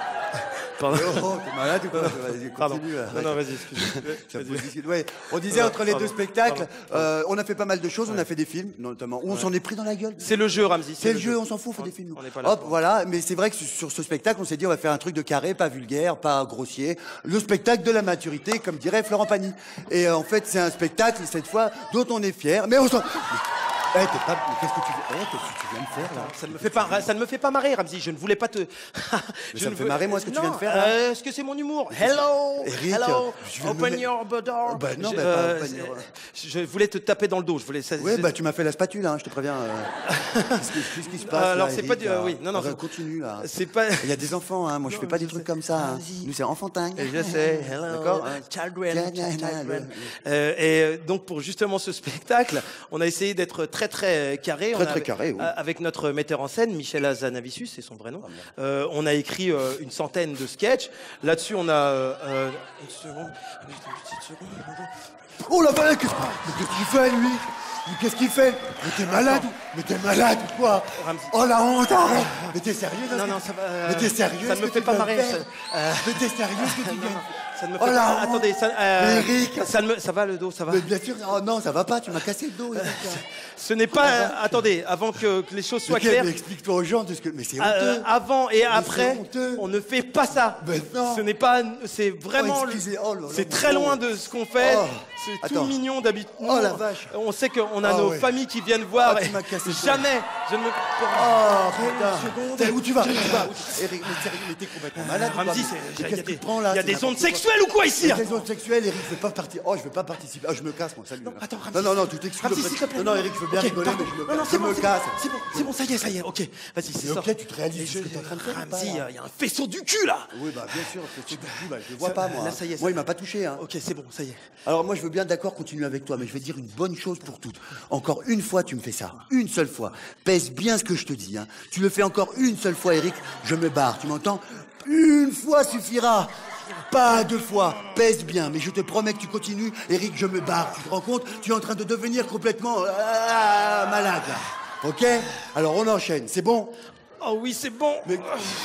Pardon. Oh, t'es malade ou quoi? Vas-y, Pardon. continue. là. Non, non, vas-y, excuse-moi. Ça Vas-y. pose discute. Ouais, on disait Euh, entre les pardon, deux spectacles, pardon, euh, on a fait pas mal de choses, on a fait des films, notamment, où on s'en est pris dans la gueule. C'est le jeu, Ramsey. C'est le jeu, on s'en fout, on fait des films. nous. On n'est pas là Hop, pour- voilà, mais c'est vrai que sur ce spectacle, on s'est dit, on va faire un truc de carré, pas vulgaire, pas grossier. Le spectacle de la maturité, comme dirait Florent Pagny. Et euh, en fait, c'est un spectacle, cette fois, dont on est fier, mais on s'en... Eh, t'es pas... mais qu'est-ce que tu veux... Eh, qu'est-ce que tu viens de faire, là? Ça ne me fait pas, ça ne me fait pas marrer, Ramsey. Je ne voulais pas te. Mais Je ça ne me fait veux- marrer, moi, ce que tu Non, viens de faire, là. euh, Est-ce que c'est mon humour? Hello, Eric, hello, je viens de me open mettre- your door. Bah non, je, bah, pas euh, open your- je- je voulais te taper dans le dos. Je voulais. Ça, Ouais, c'est- bah tu m'as fait la spatule, hein, je te préviens. euh. Qu'est-ce qui- qu'est-ce qui se passe? Alors, là, c'est Eric, pas du- là euh, oui, non, non, Ah, bah, c'est- continue, là. C'est pas. Il y a des enfants, hein. Moi, je Non, fais pas je des trucs sais. comme ça. hein. Vas-y. Nous, c'est enfantin. Je sais, hello, D'accord, hein. children, Tiens, tiens, children. le- Euh, et euh, donc pour justement ce spectacle, on a essayé d'être très très carré. Très, On a- très carré, oui. euh, Avec notre metteur en scène, Michel Azanavicius, c'est son vrai nom. Euh, on a écrit euh, une centaine de sketchs. Là-dessus, on a euh, euh, une seconde, une petite seconde. Oh la vache, qu'est-ce mais qu'est-ce qu'il fait, lui? Mais qu'est-ce qu'il fait? Mais t'es malade ou... Mais t'es malade ou quoi? Ramsey. Oh la honte, arrête! Mais t'es sérieux dans Non, ce non, que- ça va. euh, Mais t'es sérieux? Ça ce ne me que fait tu pas viens de marrer. faire ça- euh, Mais t'es sérieux ce que tu viens de Ça ne me Oh fait la pas. honte. Attendez, ça, euh, Eric. ça, ne me- ça va le dos, ça va. Mais bien sûr, oh non, ça va pas, tu m'as cassé le dos, Eric. Ce n'est pas. euh, attendez, avant que, que les choses soient Mais quel- claires. mais explique-toi aux gens de ce que... Mais c'est Euh, honteux. avant et après, honteux. on ne fait pas ça. Ben non. Ce n'est pas, c'est vraiment, Oh, le- excusez, oh là là, c'est mon très Dieu. loin de ce qu'on fait. Oh. C'est tout Attends. mignon d'habitude. Oh, la vache. On sait qu'on a Ah, nos ouais. familles qui viennent voir. Ah, tu et m'as cassé le dos. jamais. Je ne me. Oh putain. T'es- Où tu vas? Où tu vas? Eric, mais sérieux, mais t'es complètement malade. ou Ramsey, pas? c'est- Mais il y a qu'est-ce que des, tu prends là? il y a C'est des n'importe ondes quoi. sexuelles ou quoi ici? Il y a des ondes sexuelles, Eric, je veux pas partir. Oh, je veux pas participer. Ah, je me casse, moi, salut. Non, attends, Ramsey. Non, non, non, tu t'excuses. Ramsey, auprès- s'il te plaît. Non, non, Eric, je veux bien Ok, rigoler, pardon. mais je me, Non, non, je c'est me bon, c'est casse. bon, c'est bon, c'est bon, ça y est, ça y est, ok. Vas-y, c'est Et ça. ok, tu te réalises Et ce que t'es en train de faire ou pas, Ramsey, là il y a un faisceau du cul là. Oui, bah bien sûr, parce que du coup, bah, je le vois Ça- pas, moi. là, hein. ça y est, ça- Moi, il m'a pas touché, hein. Ok, c'est bon, ça y est. Alors moi je veux bien d'accord continuer avec toi, mais je vais te dire une bonne chose pour toutes. Encore une fois tu me fais ça, une seule fois. Pèse bien ce que je te dis. Hein. Tu le fais encore une seule fois Eric, je me barre, tu m'entends? Une fois suffira. Pas deux fois, pèse bien, mais je te promets que tu continues. Eric, je me barre, tu te rends compte? Tu es en train de devenir complètement ah, malade là. Ok? Alors on enchaîne, c'est bon? Oh oui, c'est bon. Mais...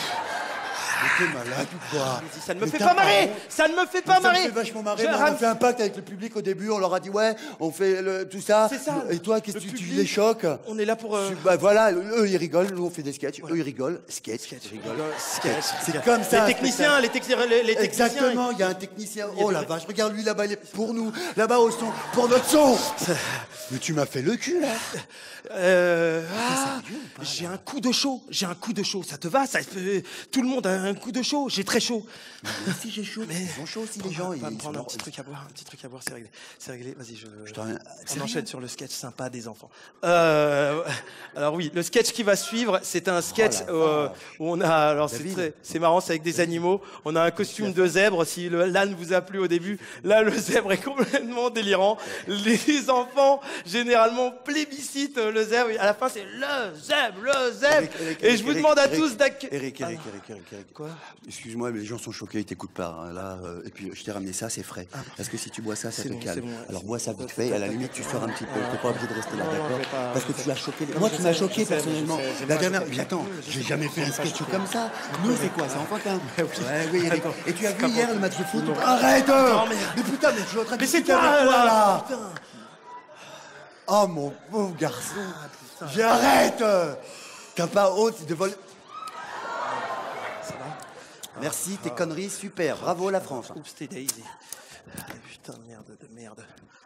Mais t'es malade ou quoi? Ça ne me Mais fait t'as pas marrer. honte? Ça ne me fait Mais pas ça me marrer. fait vachement marrer. Je- Moi, on a Ramsey- fait un pacte avec le public au début. On leur a dit ouais, on fait le- tout ça. C'est ça. Et toi, qu'est-ce que Le tu, tu public, les choques? On est là pour. euh, Bah voilà, eux ils rigolent, nous on fait des sketchs. Eux ils rigolent, sketch, ils rigolent. sketch. C'est comme ça. un Les techniciens, les, techni- les, les techniciens. Exactement, il y a un technicien. Il y a Oh des- la vache, regarde lui là-bas, il est pour nous. Là-bas au son, pour notre son. Mais tu m'as fait le cul là. Euh, ah, sérieux ou pas, j'ai un coup de chaud. J'ai un coup de chaud. Ça te va? Ça, euh, tout le monde a un coup de chaud. J'ai très chaud. Moi aussi j'ai chaud, mais ils sont chauds aussi les gens. On va ils me prendre sont- un petit truc à boire. Un petit truc à boire, c'est réglé. C'est réglé. Vas-y, je. t'en- On Sérieux enchaîne sur le sketch sympa des enfants. Euh, alors oui, le sketch qui va suivre, c'est un sketch Oh la euh, vache. où on a. Alors c'est David. très- c'est marrant, c'est avec des animaux. On a un costume de zèbre. Si le l'âne vous a plu au début, là le zèbre est complètement délirant. Les enfants généralement plébiscitent le zèbre. À la fin, c'est le zèbre, le zèbre. Eric, Eric, Et Eric, je vous Eric, demande à Eric, tous d'accueillir. Eric, Eric, Eric, Eric, Eric. Quoi? Excuse-moi, mais les gens sont choqués, ils t'écoutent pas. hein, Là, euh, et puis je t'ai ramené ça, c'est frais. Parce que si tu bois ça, ça C'est te bon, calme. c'est bon, Alors c'est bois bon. ça vite T'as- fait. Et à la t'as- limite, tu sors un petit peu. T'es pas obligé de rester là, Non, non, d'accord? je vais pas- Parce que tu as choqué. les- Non, Moi, je tu m'as sais, choqué je sais, personnellement. je sais, j'ai La pas dernière. choqué. Mais attends, Je j'ai sais, jamais je fait un sais pas sketch choqué. comme ça. Nous, c'est quoi? C'est enfantin. oui. Ouais, oui, Eric. Attends. Et tu as C'est vu pas hier bon. le match de foot? Non. Arrête! Non, mais- Mais putain, mais je suis en train de Mais c'est discuter toi, avec toi, là. là. Putain. Oh mon pauvre garçon. J'arrête. T'as pas honte de voler. Merci, tes conneries, super. Bravo la France. Oups, t'es Daisy. Ah, putain de merde, de merde.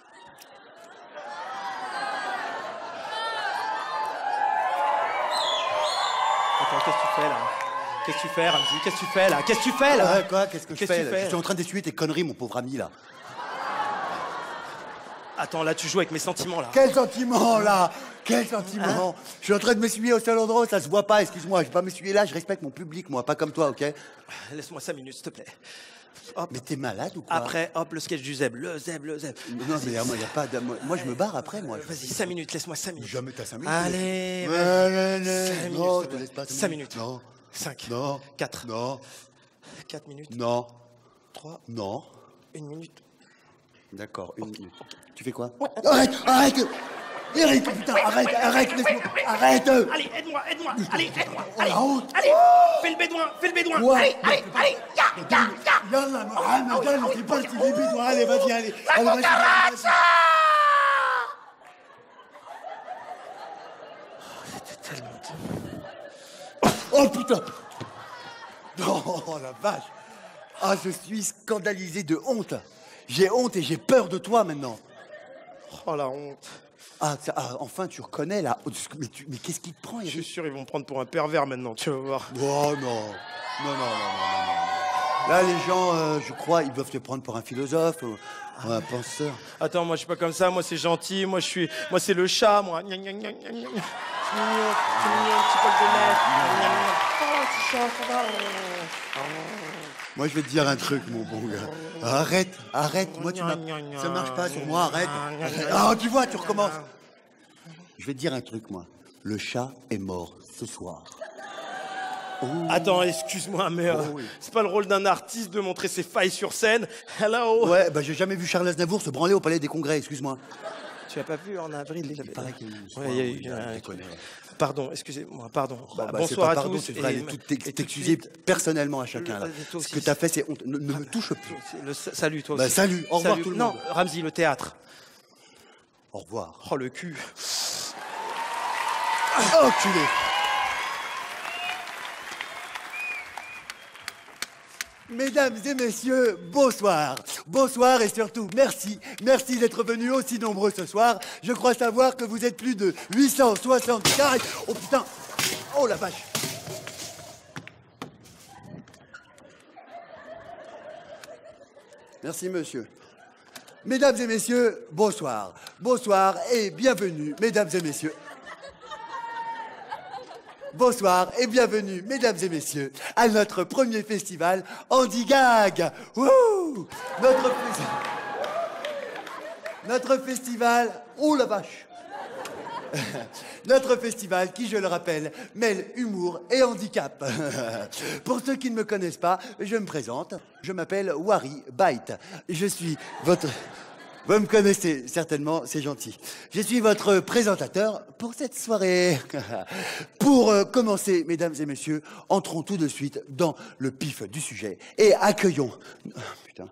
Attends, qu'est-ce que tu fais là? Qu'est-ce que tu fais, Ramzi? Qu'est-ce que tu fais là? Qu'est-ce que tu fais là? Ouais, quoi? Qu'est-ce que je Qu'est-ce que fais tu là? fais Je suis en train d'essuyer tes conneries, mon pauvre ami là. Attends, là, tu joues avec mes sentiments là. Quel sentiment là? Quel sentiment? Je suis en train de m'essuyer au seul endroit où ça se voit pas, excuse-moi, je vais pas m'essuyer là, je respecte mon public, moi, pas comme toi, ok? Laisse-moi cinq minutes, s'il te plaît. Hop. Mais t'es malade ou quoi? Après, hop, le sketch du Zeb, le Zeb, le Zeb. Non, mais moi, y a pas de... Moi, je me barre après, moi. Vas-y, cinq minutes, laisse-moi cinq minutes. Jamais t'as cinq minutes. Allez, Ouais, vas-y. ouais, ouais. cinq minutes, Non, s'il te te plaît. laisse pas cinq cinq minutes. minutes. Non. cinq. Non. quatre. Non. quatre minutes. Non. trois. Non. une minute. D'accord, une minute. Tu fais quoi? Arrête, arrête! Eric, putain, arrête, arrête, laisse-moi, arrête! Allez, aide-moi, aide-moi, allez, aide-moi, Oh, la honte! allez, fais le bédouin, fais le bédouin, Ouais. allez, allez, allez, ya, ya, ya. Yallah, Mohamed, yallah, c'est pas le petit début, toi, allez, vas-y, allez. Allez, vas-y, vas-y. C'était tellement... Oh putain! Oh la vache! Ah, je suis scandalisé de honte! J'ai honte et j'ai peur de toi maintenant! Oh la honte. Ah, ça- ah, enfin, tu reconnais là. Mais, tu- mais qu'est-ce qui te prend, Je Eric? suis sûr, ils vont me prendre pour un pervers maintenant, tu vas voir. Oh non! Non, non, non, non, non, non. Là, les gens, euh, je crois, ils doivent te prendre pour un philosophe ou ou un penseur. Attends, moi je suis pas comme ça, moi c'est gentil, moi je suis... Moi c'est le chat, moi. Gna, gna, gna, gna, gna. C'est mignon, c'est mignon, petit poil de lait. Gna, gna, gna. Oh, petit chat, ça va. Oh. Moi, je vais te dire un truc, mon bon gars. Arrête, arrête. Moi, tu m'as... Ça marche pas sur moi, arrête. Ah, tu vois, tu recommences. Je vais te dire un truc, moi. Le chat est mort ce soir. Attends, excuse-moi, mais euh, Oh oui. c'est pas le rôle d'un artiste de montrer ses failles sur scène. Hello. Ouais, bah j'ai jamais vu Charles Aznavour se branler au Palais des Congrès, excuse-moi. Tu as pas vu en avril il avait... paraît qu'il y a eu une Ouais, il y a eu soirée où il a un- déconné. Pardon, excusez-moi, pardon. Bah, Bah, c'est bonsoir pas à pardon, tous. tu devrais aller et- tout et t'ex- tout de t'excuser suite- personnellement à chacun, là. Le- toi Ce aussi. que t'as fait, c'est honte. Ne, ne me touche plus. Le- salut, toi Bah, aussi. salut, au revoir Salut. tout le non, monde. Ramzi, le théâtre. Au revoir. Oh, le cul. Enculé. Mesdames et messieurs, bonsoir. Bonsoir et surtout, merci. Merci d'être venus aussi nombreux ce soir. Je crois savoir que vous êtes plus de huit cent soixante-quatre. Oh putain. Oh la vache. Merci, monsieur. Mesdames et messieurs, bonsoir. Bonsoir et bienvenue, mesdames et messieurs. Bonsoir et bienvenue, mesdames et messieurs, à notre premier festival Andy Gag. Wouh! Notre, fes- notre festival... Oh la vache! Notre festival qui, je le rappelle, mêle humour et handicap. Pour ceux qui ne me connaissent pas, je me présente. Je m'appelle Wari Byte. Je suis votre... Vous me connaissez certainement, c'est gentil. Je suis votre présentateur pour cette soirée. Pour euh, commencer, mesdames et messieurs, entrons tout de suite dans le pif du sujet et accueillons... Ah, putain.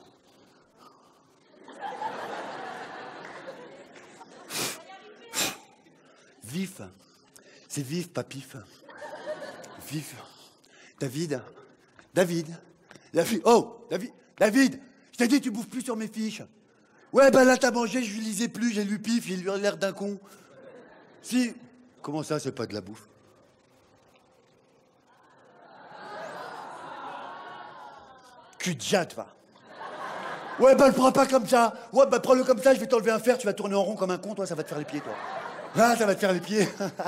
Vif. C'est vif, pas pif. Vif. David. David. David. Oh, David. David. Je t'ai dit, tu bouffes plus sur mes fiches. Ouais, bah là, t'as mangé, je lui lisais plus, j'ai lu pif, il a l'air d'un con. Si. Comment ça, c'est pas de la bouffe? Cul de jatte, va. Ouais, bah le prends pas comme ça. Ouais, bah prends-le comme ça, je vais t'enlever un fer, tu vas tourner en rond comme un con, toi, ça va te faire les pieds, toi. Ah, ça va te faire les pieds.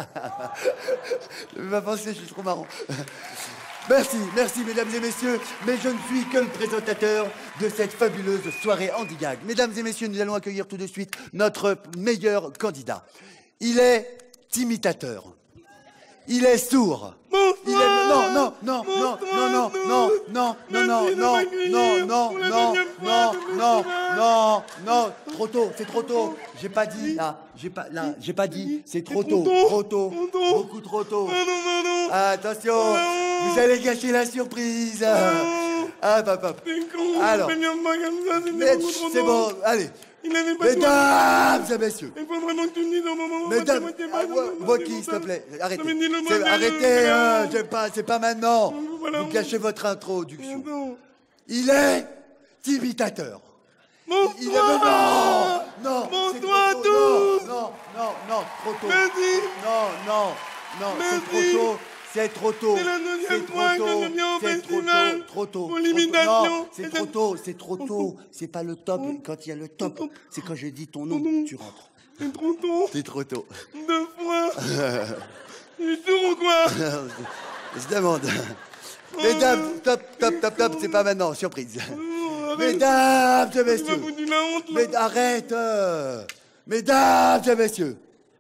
Je vais pas penser, je suis trop marrant. Merci, merci mesdames et messieurs, mais je ne suis que le présentateur de cette fabuleuse soirée Andy Gag. Mesdames et messieurs, nous allons accueillir tout de suite notre meilleur candidat. Il est imitateur. Il est sourd. Il est... Non, non, non, non, non, non, non, non, non, non, non, non, non, non, non, non, non, non, trop tôt, c'est trop tôt. J'ai pas dit, là, j'ai pas, là, j'ai pas dit, c'est trop tôt, trop tôt, beaucoup trop tôt. Attention, vous allez gâcher la surprise. Hop, hop, hop. C'est con. Alors. Fais bien pas comme ça, c'était Mais beaucoup trop c'est drôle. bon, allez. Il avait pas Mesdames et messieurs. Il faut vraiment que tu me dises au moment où Mesdames, c'est moi ah, qui ai Wa- pas- Waki, c'est s'il te plaît, arrêtez. Ça me dit le mot C'est- de- Arrêtez, de- hein, c'est pas, c'est pas maintenant. Voilà. Vous gâchez votre introduction. Attends. Il est imitateur. Bonsoir. Il est non, non, c'est Bonsoir trop à tôt. tous. Non, non, non, trop tôt. Merci. Non, non, non, c'est Merci. trop tôt. C'est trop tôt. C'est la deuxième C'est trop fois que tôt. je viens au C'est trop festival tôt, trop tôt. pour trop tôt. l'imitation. Non, c'est Et trop je- tôt, c'est trop tôt. C'est pas le top. Quand il y a le top, Top. c'est quand je dis ton nom, nom. tu rentres. C'est trop tôt. C'est trop tôt. Deux fois. Je suis sourd ou quoi? Je demande. Mesdames, top, top, top, top, c'est pas maintenant, surprise. Oh, arrête. Mesdames et Tu m'as messieurs. foutu la honte là. Mais arrête euh. Mesdames et messieurs,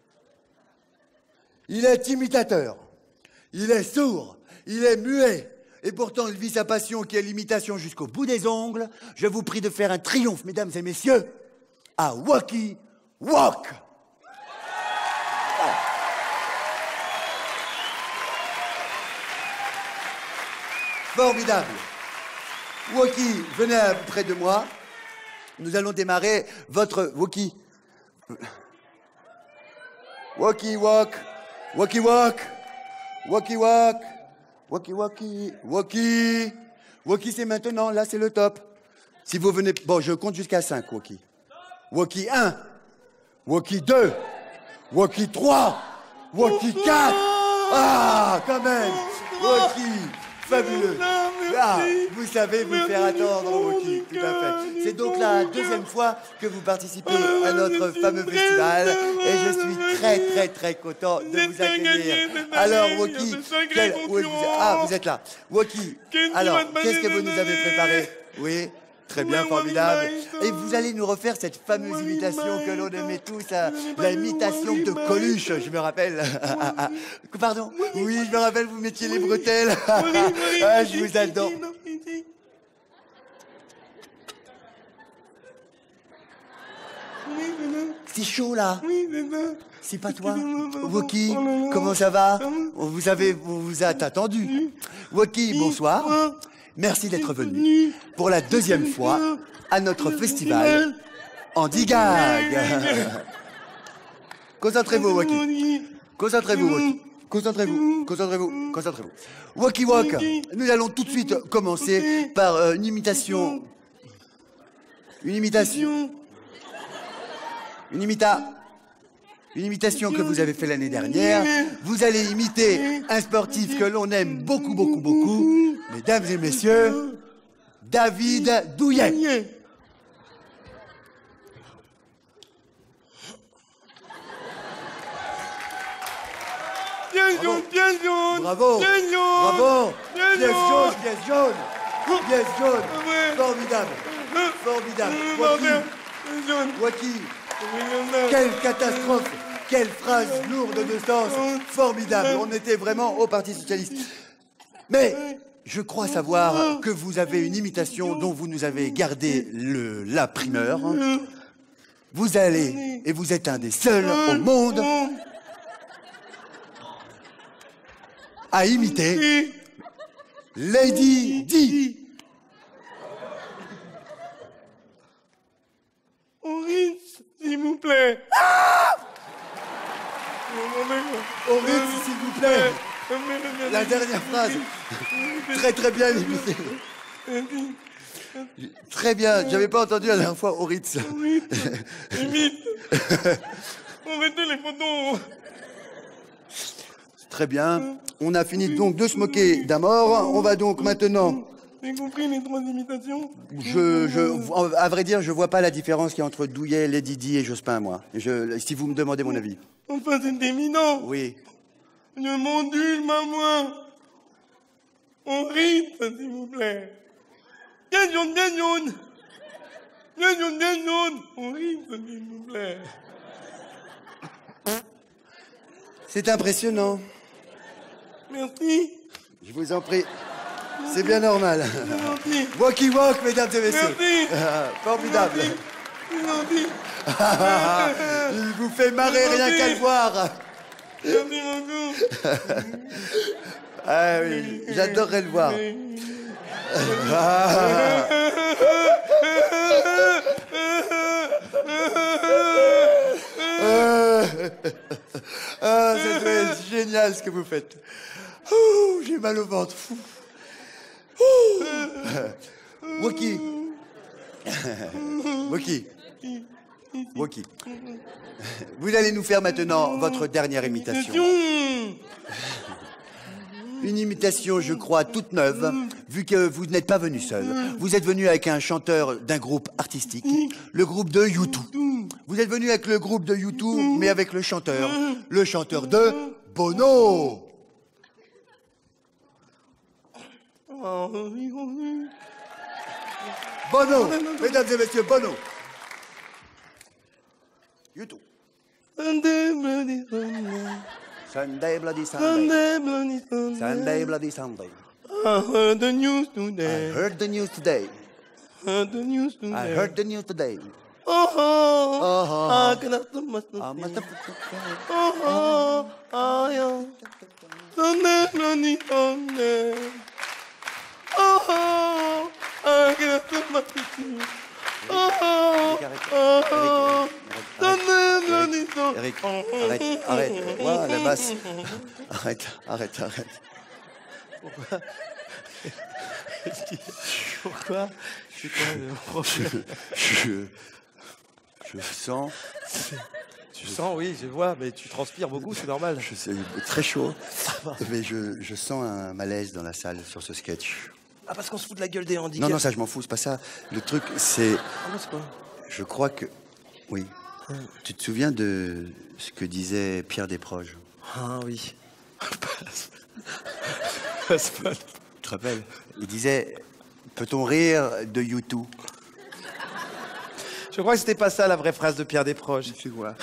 il est imitateur, il est sourd, il est muet, et pourtant il vit sa passion qui est l'imitation jusqu'au bout des ongles. Je vous prie de faire un triomphe, mesdames et messieurs, à Waki Wok. Formidable. Waki, venez à près de moi. Nous allons démarrer votre Waki. Waki Wok. Waki Wok. Waki Wok. Waki Waki. Waki. Waki, c'est maintenant. Là, c'est le top. Si vous venez... Bon, je compte jusqu'à cinq, Waki. Waki un. Waki deux. Waki trois. Waki quatre. Ah, quand même. Waki. Fabuleux. Ah, vous savez vous faire attendre, Waki, tout à fait. C'est donc la deuxième fois que vous participez à notre fameux festival et je suis très très très content de vous accueillir. Alors, Waki, quel- oui, vous- ah, vous êtes là. Waki, alors, qu'est-ce que vous nous avez préparé? Oui, très bien, formidable. Et vous allez nous refaire cette fameuse imitation que l'on aimait tous, hein, l'imitation de Coluche, je me rappelle. Pardon? Oui, je me rappelle, vous mettiez les bretelles. Ah, je vous adore. C'est chaud là. Oui, c'est ça. C'est pas toi. Waki, comment ça va? Vous avez, vous vous êtes attendu. Waki, bonsoir. Merci d'être venu pour la deuxième fois à notre festival Andy Gag. Concentrez-vous, Waki. Concentrez-vous, Waki. Concentrez-vous, concentrez-vous, concentrez-vous. Waki Wok, nous allons tout de suite commencer par euh, une imitation. Une imitation. Une imita. Une imitation que vous avez fait l'année dernière. Vous allez imiter un sportif que l'on aime beaucoup, beaucoup, beaucoup. Mesdames et messieurs, David Douillet. Pièce jaune, pièce jaune. Bravo. Pièce jaune. Bravo. Pièce Pièce jaune. jaune, pièce jaune. Pièce jaune. Ouais. Formidable. Formidable. Mmh, Waki. bordel. Pièce jaune. Waki. Oui, Quelle catastrophe. Quelle phrase lourde de sens. Formidable. On était vraiment au Parti Socialiste. Mais je crois savoir que vous avez une imitation dont vous nous avez gardé le, la primeur. Vous allez, et vous êtes un des seuls au monde à imiter Lady Di. Maurice, s'il vous plaît. Maurice, s'il vous plaît. La dernière phrase. Très très bien imité. Très bien. J'avais pas entendu la dernière fois Horitz. Imite. On mettait les photos. Très bien. On a fini donc de se moquer d'Amor. On va donc maintenant. J'ai compris les trois imitations. Je, je, à vrai dire, je vois pas la différence qu'il y a entre Douillet, Lady Di et Jospin, moi. Je, si vous me demandez mon avis. Enfin, c'est évident. Oui. Je m'ondule, maman. On rit, s'il vous plaît. Bien jaune, bien jaune. Bien jaune, bien jaune. On rit, s'il vous plaît. C'est impressionnant. Merci. Je vous en prie. C'est bien normal. C'est gentil. Waki Wok, mesdames et messieurs. Merci. Ah, formidable. C'est gentil. Il vous fait marrer rien qu'à le voir. Merci beaucoup. Ah oui, j'adorerais le voir. Ah. Ah, ça doit être génial ce que vous faites. Ouh, j'ai mal au ventre. Fou. Ouh. Wookie. Wookie. Wookie. Vous allez nous faire maintenant votre dernière imitation. Une imitation, je crois, toute neuve, vu que vous n'êtes pas venu seul. Vous êtes venu avec un chanteur d'un groupe artistique, le groupe de U deux. Vous êtes venu avec le groupe de U deux, mais avec le chanteur, le chanteur de Bono. Bono, mesdames et messieurs, Bono. U deux. Sunday, bloody Sunday. Sunday, bloody Sunday. Sunday, bloody Sunday. I heard the news I today. heard the news today. Heard the news today. I heard the news today. Oh, oh, Oh, I cannot do my I must have... Oh, oh, oh, yeah. Sunday, bloody Sunday. Oh, oh, I cannot do my Oh, oh, oh, Sunday, bloody Sunday. Eric, arrête, arrête. Voilà, la basse. Arrête, arrête, arrête. Pourquoi? C'est quoi le problème? Je, je sens... Tu sens, oui, je vois, mais tu transpires beaucoup, c'est normal. Je sais, très chaud, mais je, je sens un malaise dans la salle sur ce sketch. Ah, parce qu'on se fout de la gueule des handicaps. Non, non, ça, je m'en fous, c'est pas ça. Le truc, c'est... Ah non, c'est quoi? Je crois que... Oui. Tu te souviens de ce que disait Pierre Desproges? Ah oui. Tu te rappelles? Il disait, peut-on rire de U deux? Je crois que c'était pas ça la vraie phrase de Pierre Desproges. Tu vois.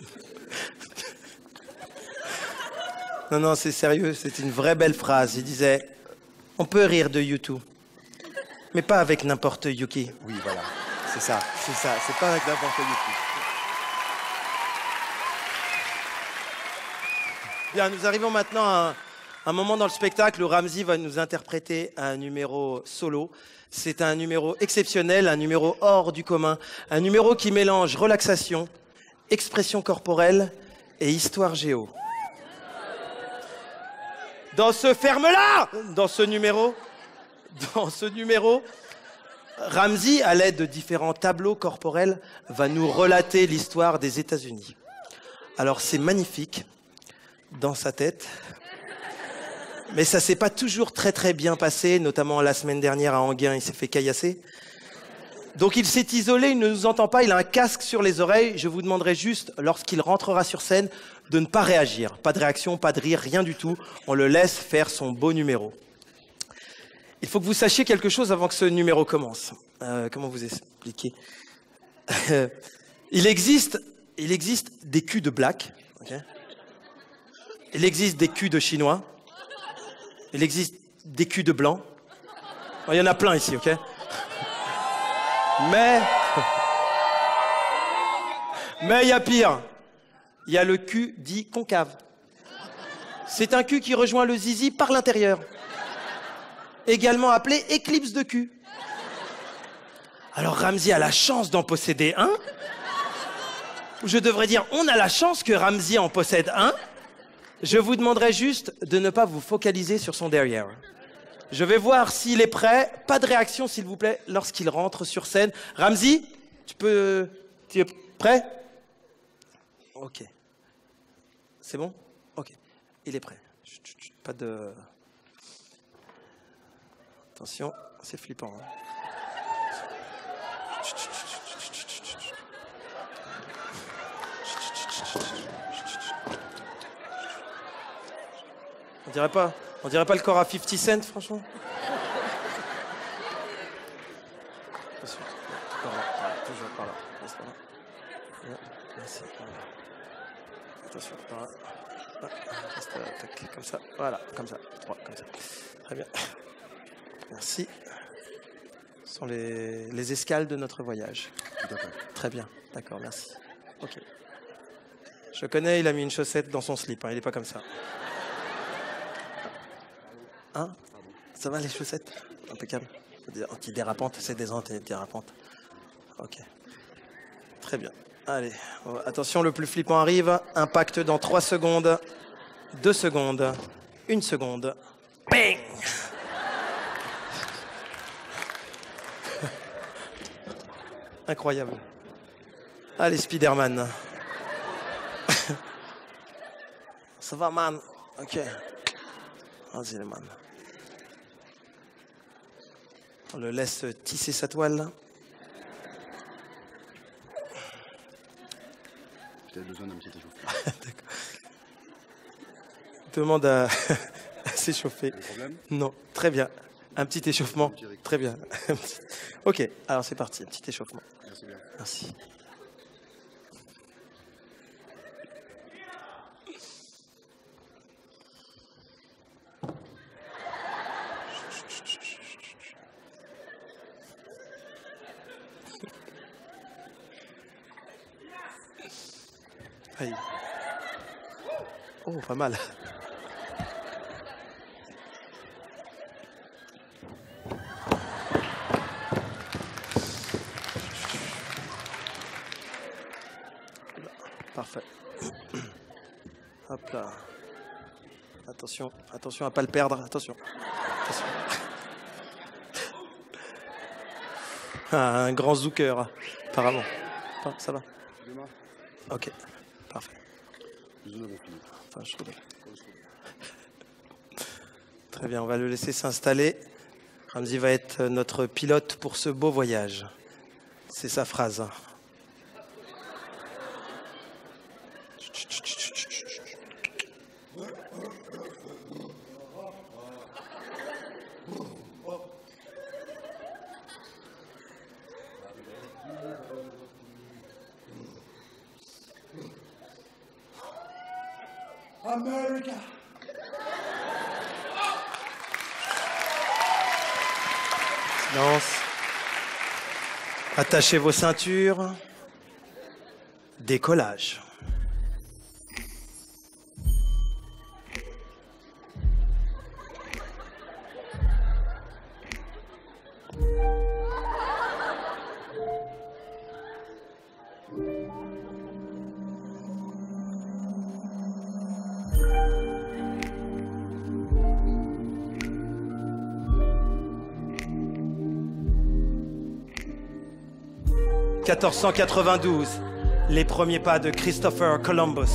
Non, non, c'est sérieux, c'est une vraie belle phrase. Il disait, on peut rire de U deux, mais pas avec n'importe Yuki. Oui, voilà. C'est ça, c'est ça. C'est pas avec n'importe U deux. Bien, nous arrivons maintenant à un, un moment dans le spectacle où Ramzy va nous interpréter un numéro solo. C'est un numéro exceptionnel, un numéro hors du commun, un numéro qui mélange relaxation, expression corporelle et histoire géo. Dans ce ferme-là, dans ce numéro, dans ce numéro, Ramzy, à l'aide de différents tableaux corporels, va nous relater l'histoire des États-Unis. Alors c'est magnifique dans sa tête, mais ça s'est pas toujours très très bien passé, notamment la semaine dernière à Enghien, il s'est fait caillasser. Donc il s'est isolé, il ne nous entend pas, il a un casque sur les oreilles. Je vous demanderai juste, lorsqu'il rentrera sur scène, de ne pas réagir. Pas de réaction, pas de rire, rien du tout. On le laisse faire son beau numéro. Il faut que vous sachiez quelque chose avant que ce numéro commence. Euh, comment vous expliquer? Il existe, il existe des culs de black. Okay. Il existe des culs de chinois. Il existe des culs de blancs. Il y en a plein ici, ok? Mais... Mais il y a pire. Il y a le cul dit concave. C'est un cul qui rejoint le zizi par l'intérieur. Également appelé éclipse de cul. Alors Ramzy a la chance d'en posséder un. Je devrais dire, on a la chance que Ramzy en possède un. Je vous demanderai juste de ne pas vous focaliser sur son derrière. Je vais voir s'il est prêt. Pas de réaction, s'il vous plaît, lorsqu'il rentre sur scène. Ramzy, tu peux... Tu es prêt? Ok. C'est bon? Ok. Il est prêt. Chut, chut, chut, pas de... Attention, c'est flippant. Hein. Chut, chut, chut, chut, chut, chut, chut. On dirait pas, on dirait pas le corps à cinquante cent, franchement. Attention, par là, par là, toujours par là. Reste par là. Là, merci. Voilà. Attention, par là. Là, reste là, tac, comme ça. Voilà, comme ça. Droit, comme ça. Très bien. Merci. Ce sont les, les escales de notre voyage. Très bien, d'accord, merci. Ok. Je connais, il a mis une chaussette dans son slip, hein, il n'est pas comme ça. Hein? Ça va les chaussettes? Impeccable. Antidérapante, c'est des antidérapantes. Ok. Très bien. Allez, attention, le plus flippant arrive. Impact dans trois secondes, deux secondes, une seconde. Bang! Incroyable. Allez, Spider-Man. Ça va, man? Ok. Vas-y, le man. On le laisse tisser sa toile. Peut-être besoin d'un petit échauffement. D'accord. Demande à, à s'échauffer. Pas de problème? Non, très bien. Un petit échauffement. petit recto. Très bien. Ok, alors c'est parti, un petit échauffement. Merci bien. Merci. Aïe. Oh, pas mal. Parfait. Hop là. Attention, attention à pas le perdre. Attention. Attention. Ah, un grand zooker, apparemment. Ah, ça va. Excusez-moi. Ok. Parfait. Nous en avons fini. Enfin, je trouve. Très bien, on va le laisser s'installer. Ramzi va être notre pilote pour ce beau voyage. C'est sa phrase. America. Silence. Attachez vos ceintures. Décollage. quatorze cent quatre-vingt-douze, les premiers pas de Christopher Columbus.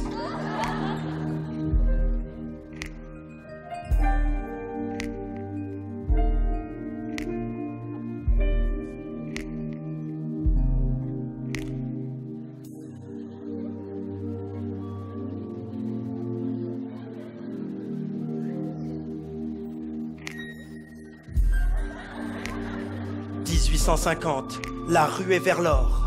dix-huit cent cinquante. La ruée vers l'or.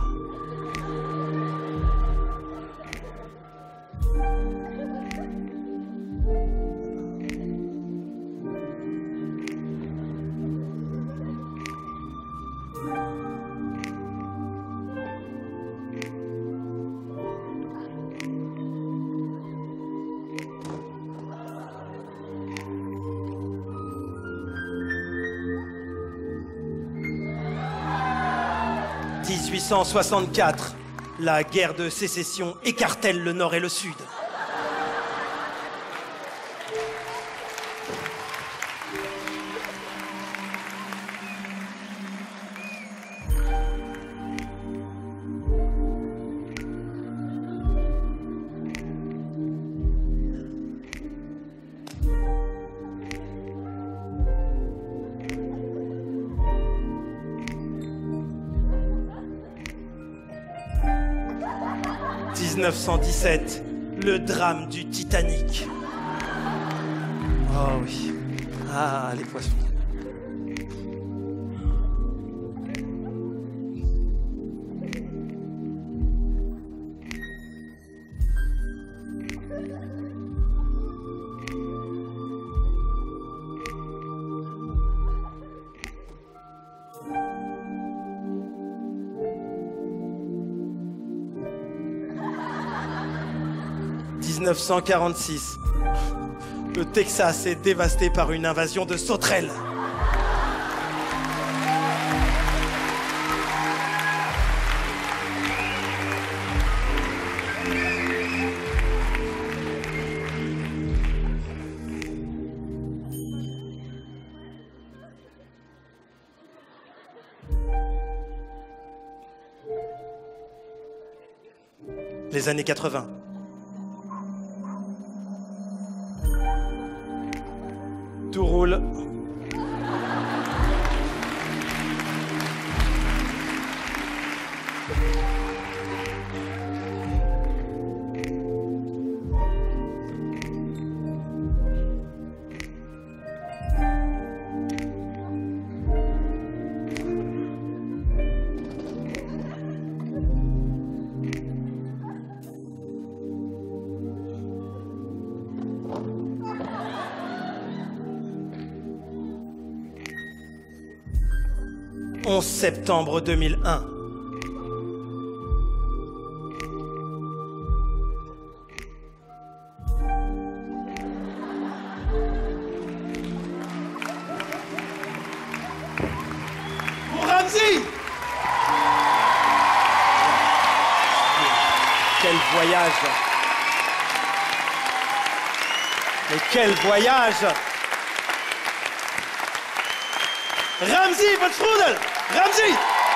dix-huit cent soixante-quatre, la guerre de sécession écartèle le Nord et le Sud. dix-neuf cent dix-sept, le drame du Titanic. Oh oui. Ah, les poissons. dix-neuf cent quarante-six, le Texas est dévasté par une invasion de sauterelles. Les années quatre-vingts. Tout roule. onze septembre deux mille un. Pour Ramzy! Quel voyage! Mais quel voyage! Ramzy, votre strudel! Ramzy!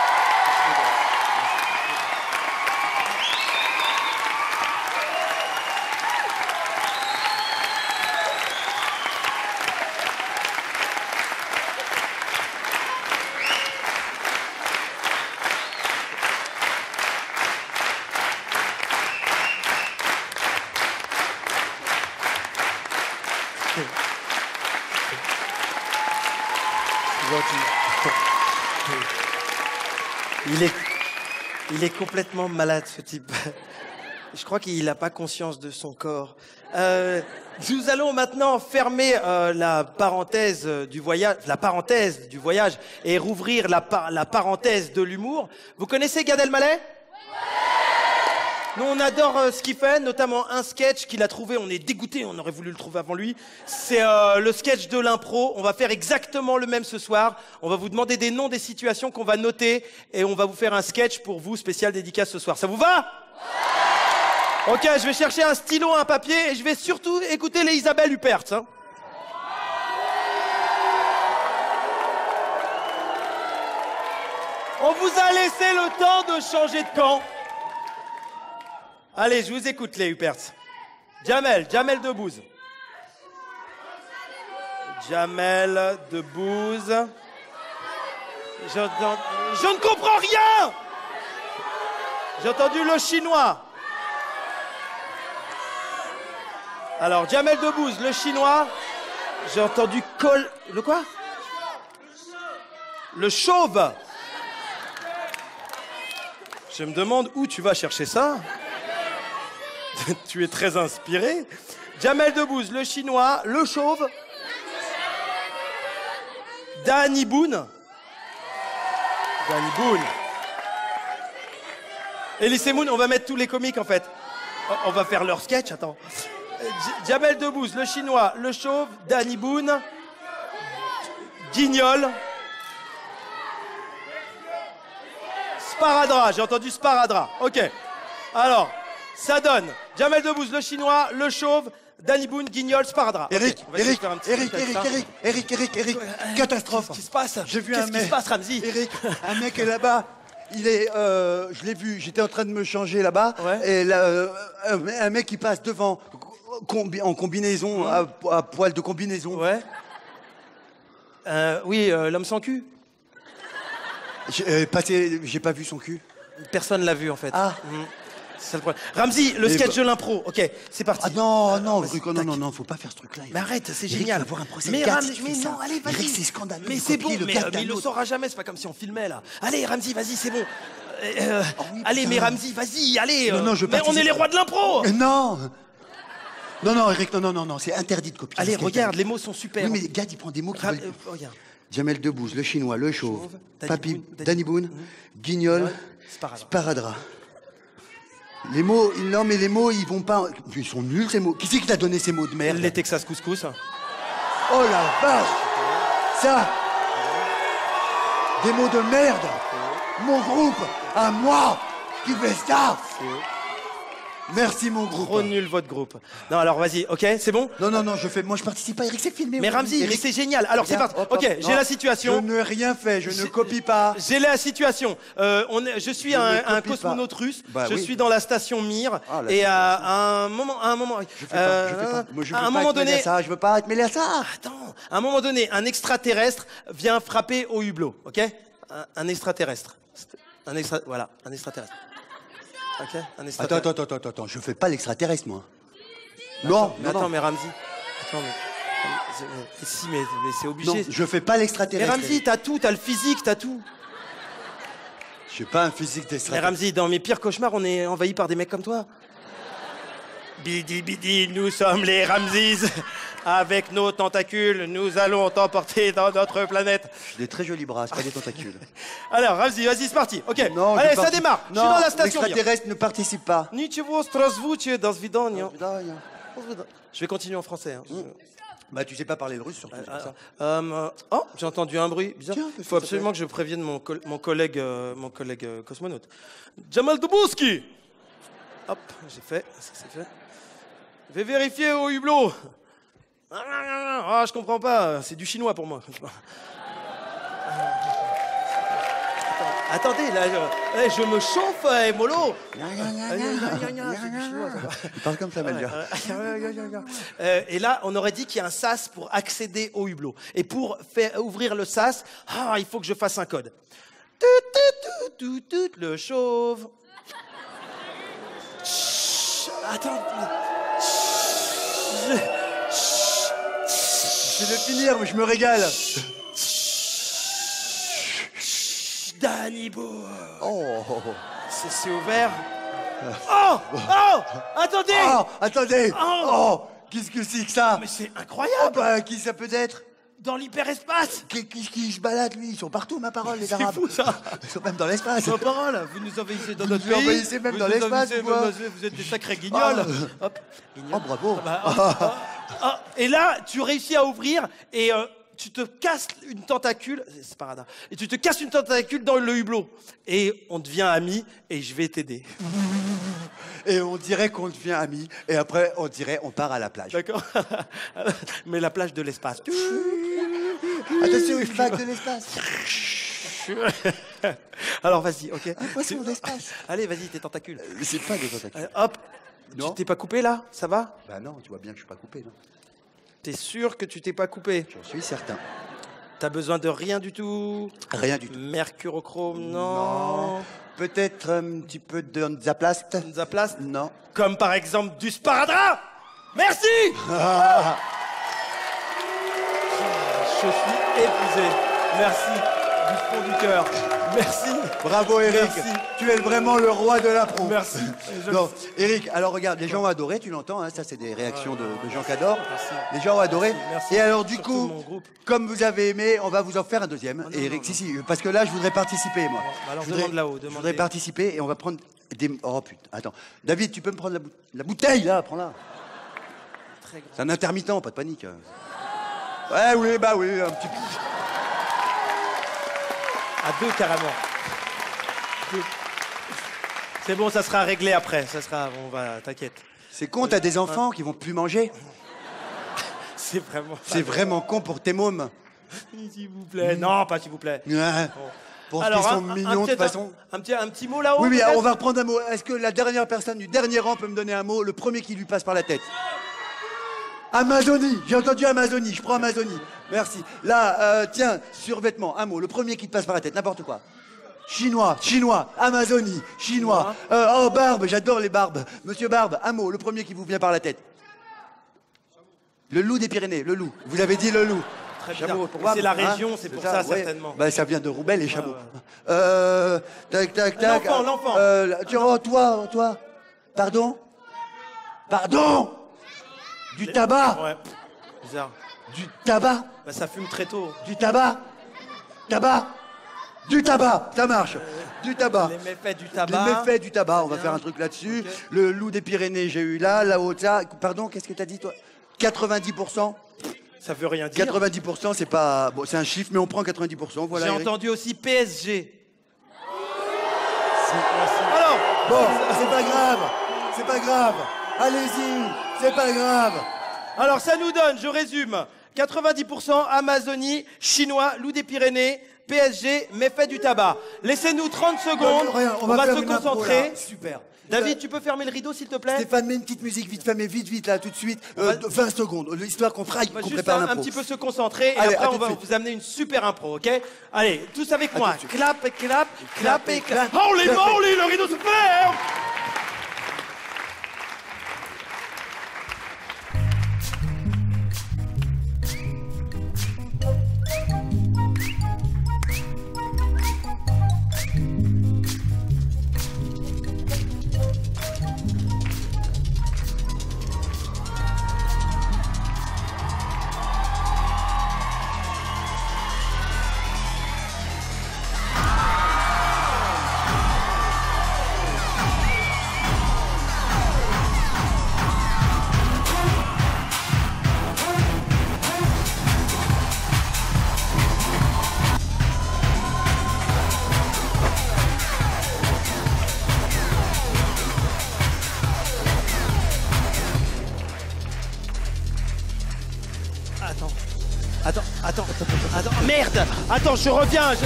Il est, il est complètement malade, ce type. Je crois qu'il n'a pas conscience de son corps. Euh, nous allons maintenant fermer euh, la parenthèse du voyage, la parenthèse du voyage, et rouvrir la, par, la parenthèse de l'humour. Vous connaissez Gad Elmaleh ? Nous, on adore euh, ce qu'il fait, notamment un sketch qu'il a trouvé. On est dégoûtés, on aurait voulu le trouver avant lui. C'est euh, le sketch de l'impro. On va faire exactement le même ce soir. On va vous demander des noms des situations qu'on va noter et on va vous faire un sketch pour vous, spécial dédicace ce soir. Ça vous va ? Ouais. Ok, je vais chercher un stylo, un papier et je vais surtout écouter les Isabelle Huppert. Hein. On vous a laissé le temps de changer de camp. Allez, je vous écoute, les Huppert. Jamel, Jamel Debbouze. Jamel Debbouze. Je, je ne comprends rien. J'ai entendu le chinois. Alors, Jamel Debbouze, le chinois. J'ai entendu col... Le quoi? Le chauve. Je me demande où tu vas chercher ça. Tu es très inspiré. Jamel Debbouze, le chinois, le chauve. Danny Boone. Danny Boone. Elise Moon, on va mettre tous les comiques en fait. On va faire leur sketch, attends. Jamel Debbouze, le chinois, le chauve, Danny Boone, Guignol, Sparadrap, j'ai entendu Sparadrap. Ok. Alors, ça donne Jamel Debbouze, le chinois, le chauve, Danny Boone, Guignol, Sparadrap. Eric, okay, Eric, Eric, Eric, Eric, Eric, Eric, Eric, catastrophe. Qu'est-ce qui se passe? J'ai vu un mec. Qu'est-ce qui se passe, Ramzy? Eric, un mec est là-bas. Il est, euh, je l'ai vu. J'étais en train de me changer là-bas. Ouais. Et là, euh, un mec qui passe devant, combi en combinaison, mmh. à, à poil de combinaison. Ouais. Euh, oui, euh, l'homme sans cul. J'ai euh, passé, j'ai pas vu son cul. Personne l'a vu en fait. Ah. Mmh. C'est ça le problème. Ramzy, le Et sketch bah... de l'impro. Ok, c'est parti. Ah non, non, vas-y, Ruco, non, non, non, faut pas faire ce truc-là. Mais arrête, c'est Eric, génial. Il va avoir un procès mais de garde, Ramzy, si mais non, ça. Allez, vas-y. Eric, c'est scandaleux. Mais c'est bon, mais, mais il le saura jamais. C'est pas comme si on filmait là. Allez, Ramzy, vas-y, c'est bon. Euh, oh, oui, allez, mais Ramzy, vas-y, allez. Non, non, je mais on est les rois de l'impro. Non. Non, non, Eric, non, non, non, non, c'est interdit de copier. Allez, regarde, les mots sont super. Oui, mais Gad, il prend des mots qui Ra veulent... euh, regarde. Jamel Debbouze, le chinois, le chauve, Danny Papy, Boone, Danny Boone, mmh. Guignol, Sparadrap. Sparadrap. Les mots, non mais les mots, ils vont pas... Ils sont nuls ces mots. Qui c'est qui t'a donné ces mots de merde? Les Texas Couscous. Oh la vache! Ça! Des mots de merde! Mon groupe, à moi, qui fait ça! Merci mon groupe. Trop nul votre groupe. Non, alors vas-y, ok, c'est bon? Non, non, non, je fais. Moi, je participe pas. Eric, c'est filmé. Mais Ramzi, mais c'est génial. Alors c'est Regarde, parti. hop, hop, Ok, j'ai non. la Je situation. n'ai rien fait. Je ne copie pas. J'ai la situation. Euh, on est- je suis Je un, ne un copie cosmonaute pas. russe. Bah je oui. suis dans la station Mir. Ah, la et à, à un moment, à un moment, Je fais pas. Je fais pas. Moi, je veux à un pas moment être mêlé donné, à ça. Je veux pas être mêlé à ça. attends, à un moment donné, un extraterrestre vient frapper au hublot. Ok, un, un extraterrestre. Un extra, voilà, un extraterrestre. Ok, un Attends, extraterrestre. attends, attends, attends, attends. Je fais pas l'extraterrestre, moi. Mais Non, attends, mais non, attends, non. mais Ramzi. Attends, mais. mais- mais si, mais, mais c'est Non, obligé. je fais pas Mais l'extraterrestre. Ramzi, t'as tout, t'as le physique, t'as tout. Je suis pas un physique Mais d'extraterrestre. Ramzi, dans mes pires cauchemars, on est envahi par des mecs comme toi. Bidi bidi, nous sommes les Ramzis. Avec nos tentacules, nous allons t'emporter dans notre planète. J'ai des très jolis bras, c'est pas des tentacules. Alors, Ramzi, vas-y, c'est parti. Ok. Non, Allez, je ça participe- démarre. Je suis Non, dans la station. l'extraterrestre ne participe pas. Ничего здравствуйте, до свидания. Putain, Je vais continuer en français. hein. Bah, tu sais pas parler le russe, surtout. c'est pour ça. Euh, oh, j'ai entendu un bruit bizarre. Tiens, Il qu'est-ce faut que ça absolument que je prévienne mon, col- mon collègue, euh, mon collègue euh, cosmonaute. Jamal Dubowski. Hop, j'ai fait. Est-ce que c'est fait? Je vais vérifier au hublot. Ah, je comprends pas. C'est du chinois pour moi. Attends, attendez, là, je, eh, je me chauffe, eh, mollo. Il parle comme ça, Malia. Euh, et là, on aurait dit qu'il y a un sas pour accéder au hublot. Et pour faire ouvrir le sas, ah, il faut que je fasse un code. Tout, tout, tout, tout, tout, le chauve. Chut, attends. Chut, Je vais finir, mais je me régale. chut, Danny Boy. Oh, C'est c'est ouvert. Oh, oh, attendez. oh attendez. Oh. Oh, qu'est-ce que c'est que ça? Mais c'est Oh, incroyable. bah, qui ça peut être? Dans l'hyperespace. Qui, qui, qui se balade, lui? Ils sont partout, ma parole, les C'est Arabes. fou, ça. Ils sont même dans l'espace. Vos paroles, vous nous envahissez dans Vous notre nous pays. envahissez même vous dans nous l'espace, envahissez, ou quoi? vous- vous êtes des sacrés guignols. Ah. Hop. Oh, bravo. Bah, hop, hop, hop. Et là, tu réussis à ouvrir et euh, tu te casses une tentacule. C'est pas radar. Et tu te casses une tentacule dans le hublot. Et on devient amis et je vais t'aider. Et on dirait qu'on devient amis. Et après, on dirait on part à la plage. D'accord. Mais la plage de l'espace. Attention, une vague de l'espace. Alors vas-y, ok. Un poisson d'espace. Allez, vas-y, tes tentacules. Euh, C'est pas des tentacules. Euh, hop. Non. Tu t'es pas coupé là? Ça va? Bah non, tu vois bien que je suis pas coupé, non? T'es sûr que tu t'es pas coupé? J'en suis certain. T'as besoin de rien du tout? Rien du tout. Mercurochrome, non. Non. Peut-être un petit peu de Zaplast? Zaplast? Non. Comme par exemple du sparadrap. Merci. Ah. Je suis épuisé. Merci du fond du cœur. Merci. Bravo Eric, Merci. tu es vraiment le roi de l'impro. Merci. Je- Non, Eric, alors regarde, les gens ont adoré, tu l'entends, hein, ça c'est des réactions de, de gens qui adorent. Merci. Les gens ont adoré. Merci. Et alors du Surtout coup, mon groupe. comme vous avez aimé, on va vous en faire un deuxième. non, et Eric, non, si, si, parce que là je voudrais participer moi. bah alors je voudrais, demande là-haut, je demande voudrais les- participer et on va prendre des... Oh putain, attends. David, tu peux me prendre la, bou- la bouteille là, prends-la. Très grand. C'est un intermittent, pas de panique. Ouais, oui, bah oui, un petit peu. À deux carrément. Deux. C'est bon, ça sera réglé après. Ça sera, on va, t'inquiète. C'est con, t'as des enfants qui vont plus manger. C'est vraiment. C'est vraiment con pour tes mômes. S'il vous plaît. Non, pas s'il vous plaît. Ouais. Pour Alors, qu'ils sont un- un- mignons un de petit- toute façon. Un, un petit, un petit mot là-haut. Oui, mais peut-être on va reprendre un mot. Est-ce que la dernière personne du dernier rang peut me donner un mot, le premier qui lui passe par la tête? Amazonie, j'ai entendu Amazonie, je prends Amazonie. Merci. Là, euh, tiens, survêtement, un mot, le premier qui te passe par la tête, n'importe quoi. Chinois, chinois, Amazonie, chinois. Euh, oh, barbe, j'adore les barbes. Monsieur Barbe, un mot, le premier qui vous vient par la tête. Le loup des Pyrénées, le loup. Vous avez dit le loup. Très bien. Chameau, pour Et moi, c'est la hein, région, c'est pour ça, ouais. certainement. Bah, ça vient de Roubaix, les chameaux. ouais. Euh, tac, tac, tac. L'enfant, l'enfant. Euh, là, tu- oh, toi, toi. Pardon? Pardon? Du tabac? Ouais. Bizarre. Du tabac? Bah, ça fume très tôt. Du tabac? Tabac? Du tabac, ça marche. Du tabac. Les méfaits du Les tabac. méfaits du tabac, on va Bien. faire un truc là-dessus. Ok. Le loup des Pyrénées, j'ai eu là, là-haut, ça. Pardon, qu'est-ce que t'as dit, toi? quatre-vingt-dix pour cent? Ça veut rien dire. quatre-vingt-dix pour cent, c'est pas... Bon, c'est un chiffre, mais on prend quatre-vingt-dix pour cent, voilà. J'ai Eric. entendu aussi P S G. Alors, bon, c'est pas grave. c'est pas grave. Allez-y, c'est pas grave. Alors ça nous donne, je résume, quatre-vingt-dix pour cent Amazonie, Chinois, loup des Pyrénées, P S G, méfait du tabac. Laissez-nous trente secondes, Non, rien, on, va, faire se une impro, concentrer. là. Super. David, tu peux fermer le rideau s'il te plaît? Stéphane, mets une petite musique vite fait, mais vite, vite, là, tout de suite. Euh, va- vingt secondes, l'histoire qu'on fera, On va qu'on juste prépare un, un l'impro. petit peu se concentrer et Allez, après à on tout de va suite. vous amener une super impro, ok? Allez, tous avec À moi. tout de suite. Clap et clap, clap et clap. clap. Holy Clap. moly, le rideau se ferme! Attends. Attends, attends, attends, merde! Attends, je reviens, je...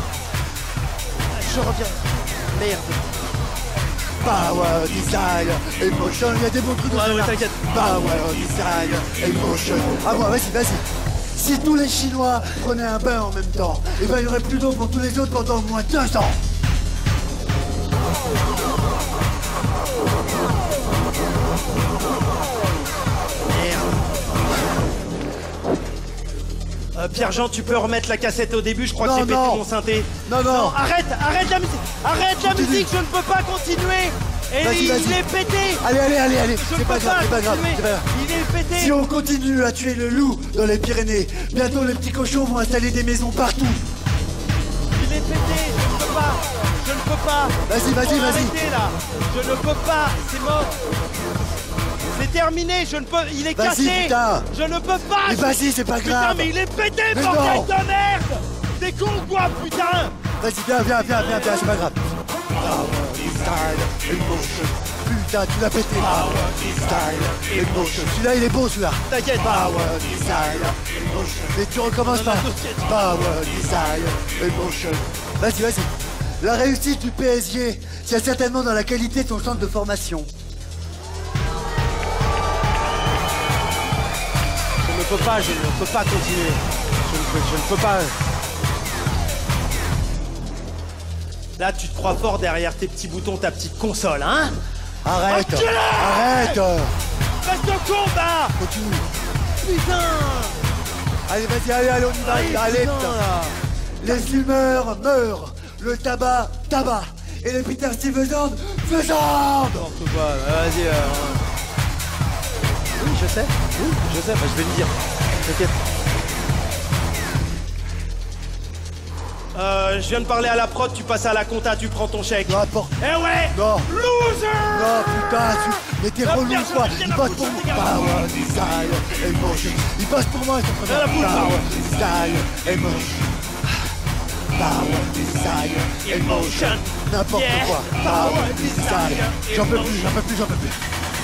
Je reviens. Merde. Power Design, Emotion, il y a des bons trucs de Ouais, ça, ouais, là. t'inquiète. Power Design, Emotion. Ah moi, vas-y, vas-y. Si tous les Chinois prenaient un bain en même temps, eh ben il y aurait plus d'eau pour tous les autres pendant au moins deux ans. Euh, Pierre-Jean, tu peux remettre la cassette au début, je crois Non, que j'ai pété non. mon synthé. Non, non. arrête, arrête la musique! Arrête la Continue. musique, je ne peux pas continuer! Et Vas-y, il, vas-y. il est pété! Allez, allez, allez, allez. Je ne C'est peux pas grave, c'est pas grave. continuer. c'est pas grave. Il est pété! Si on continue à tuer le loup dans les Pyrénées, bientôt les petits cochons vont installer des maisons partout. Il est pété, je ne peux pas! Je ne peux pas! Vas-y, vas-y, Faut vas-y. arrêter, là! Je ne peux pas, c'est mort! C'est terminé, je ne peux... Il est Vas-y, cassé! putain. Je ne peux pas! Mais vas-y, c'est pas Putain, grave. mais il est pété, Mais bordel non. de merde! T'es con quoi, putain! Vas-y, viens, viens, viens, viens, viens, c'est pas grave. Power Design, Emotion. Putain, tu l'as pété. Power Design, Emotion. Celui-là, il est beau, celui-là. T'inquiète! Power Design, Emotion. Mais tu recommences pas. Power Design, Emotion. Vas-y, vas-y. La réussite du P S G, c'est certainement dans la qualité de ton centre de formation. Je ne peux pas, je ne peux pas continuer. Je ne peux, je ne peux pas. Là, tu te crois fort derrière tes petits boutons, ta petite console, hein? Arrête. Enculé. Arrête. Reste de con, là! Continue. Putain! Allez, vas-y, allez, allez, on y va. Allez, Allez, putain, putain. là. Les fumeurs meurent. Le tabac, tabac. Et les Peter Stuyvesant, faisant. N'importe quoi, vas-y. euh, Oui, je sais. Oui, je sais, bah, je vais le dire. T'inquiète. Euh, je viens de parler à la prod, tu passes à la compta, tu prends ton chèque. N'importe. Eh ouais! Non. Loser! Non, putain, tu... mais t'es La relou, personne quoi. qui vient Il la passe bouche, pour moi. regarde. Power Design, Emotion. Il passe pour moi, c'est Viens la bouche. Power Design, Emotion. Power Design, Emotion. N'importe Yeah. quoi. Power Power Design. Design, J'en peux plus, Emotion. j'en peux plus, j'en peux plus.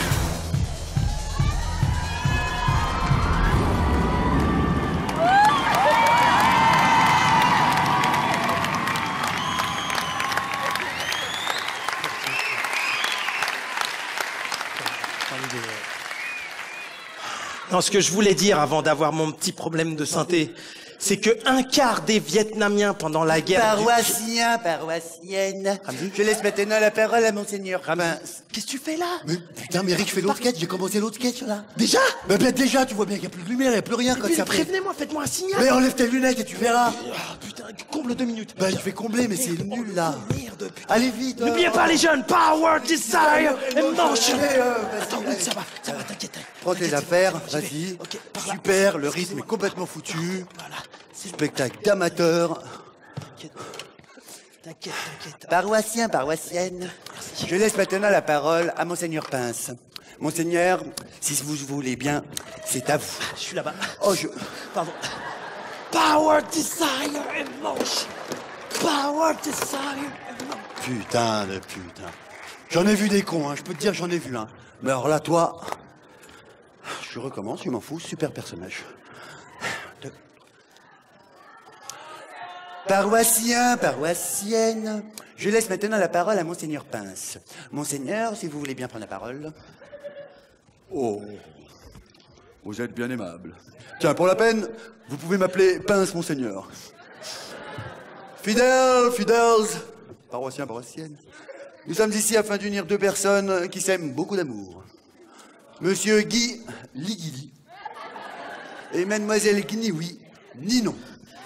Non, ce que je voulais dire avant d'avoir mon petit problème de synthé, c'est que un quart des Vietnamiens pendant la guerre... du- Paroissien, paroissienne. Je laisse maintenant la parole à monseigneur Pince. Qu'est-ce que tu fais là? Mais putain, mais Eric, je fais l'autre sketch, j'ai commencé l'autre sketch là. Déjà? Mais ben, déjà, tu vois bien qu'il n'y a plus de lumière, il n'y a plus rien quand Mais ça après. Prévenez-moi, faites-moi un signal. Mais enlève tes lunettes et tu verras. Ah, putain, comble deux minutes. Ben, je vais combler, mais c'est nul là. Merde, putain. Allez vite. N'oubliez euh, pas les jeunes, power, desire, emotion. Allez, euh, vas-y, Attends, oui, allez. ça va, ça va, t'inquiète. Prends tes T'inquiète, affaires, j'y vais. vas-y. Ok, par là. Super, le rythme est complètement foutu. Voilà, c'est bon. Spectacle d'amateur. T'inquiète, t'inquiète, t'inquiète. Paroissien, paroissienne. Je laisse maintenant la parole à monseigneur Pince. Monseigneur, si vous voulez bien, c'est à vous. Je suis là-bas. Oh, je... Pardon. Power, desire, emotion. Power, desire, emotion. Putain de putain. J'en ai vu des cons, hein, je peux te dire, j'en ai vu un. Mais alors là, toi... Je recommence, je m'en fous, super personnage. Paroissien, paroissienne, je laisse maintenant la parole à Monseigneur Pince. Monseigneur, si vous voulez bien prendre la parole. Oh, vous êtes bien aimable. Tiens, pour la peine, vous pouvez m'appeler Pince, Monseigneur. Fidèles, fidèles, paroissiens, paroissiennes, nous sommes ici afin d'unir deux personnes qui s'aiment beaucoup d'amour. Monsieur Guy Ligili et Mademoiselle Gniwi Ninon.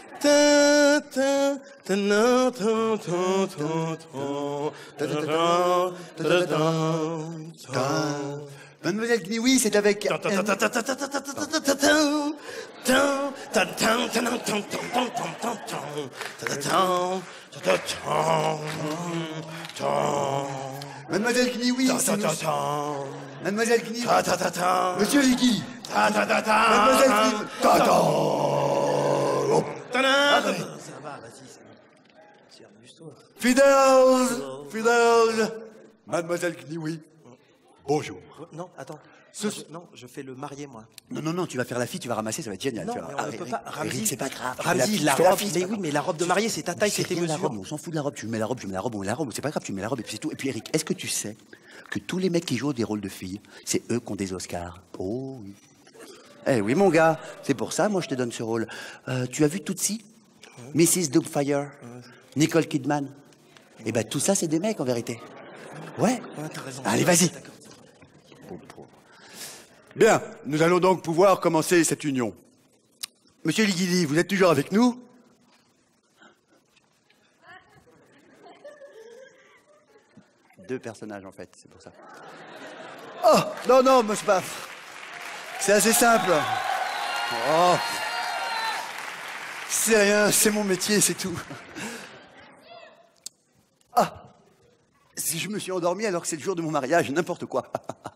Mademoiselle Gniwi, c'est avec... Mademoiselle Gniwi, c'est nous... Mademoiselle Gniwi... Monsieur Ligili. Mademoiselle Gniwi... Fidèles, fidèles, Mademoiselle Gniwi, bonjour. Non, attends. Ce... Je, non, je fais le marié, moi. Non, non, non, tu vas faire la fille, tu vas ramasser, ça va être génial. Non, tu vas... mais on ah, ne peut Eric, pas. Ramzi, c'est pas grave. Ramzi, la, la robe. fille, Mais oui, mais la robe de mariée, c'est ta taille, c'est tes la mesures. robe, on s'en fout de la robe. Tu mets la robe, je mets la robe, on met la robe, on met la robe. C'est pas grave, tu mets la robe et puis c'est tout. Et puis, Eric, est-ce que tu sais que tous les mecs qui jouent des rôles de filles, c'est eux qui ont des Oscars? Oh oui. Eh oui, mon gars, c'est pour ça, moi, je te donne ce rôle. Euh, tu as vu Tootsie, ouais. missus Doubtfire, ouais. Nicole Kidman. Eh ben, tout ça, c'est des mecs, en vérité. Ouais. Ouais, t'as raison. Allez, vas-y. Bien, nous allons donc pouvoir commencer cette union. Monsieur Ligili, vous êtes toujours avec nous? Deux personnages, en fait, c'est pour ça. Oh, non, non, mais c'est pas... C'est assez simple. Oh. C'est rien, c'est mon métier, c'est tout. Ah, si je me suis endormi alors que c'est le jour de mon mariage, n'importe quoi.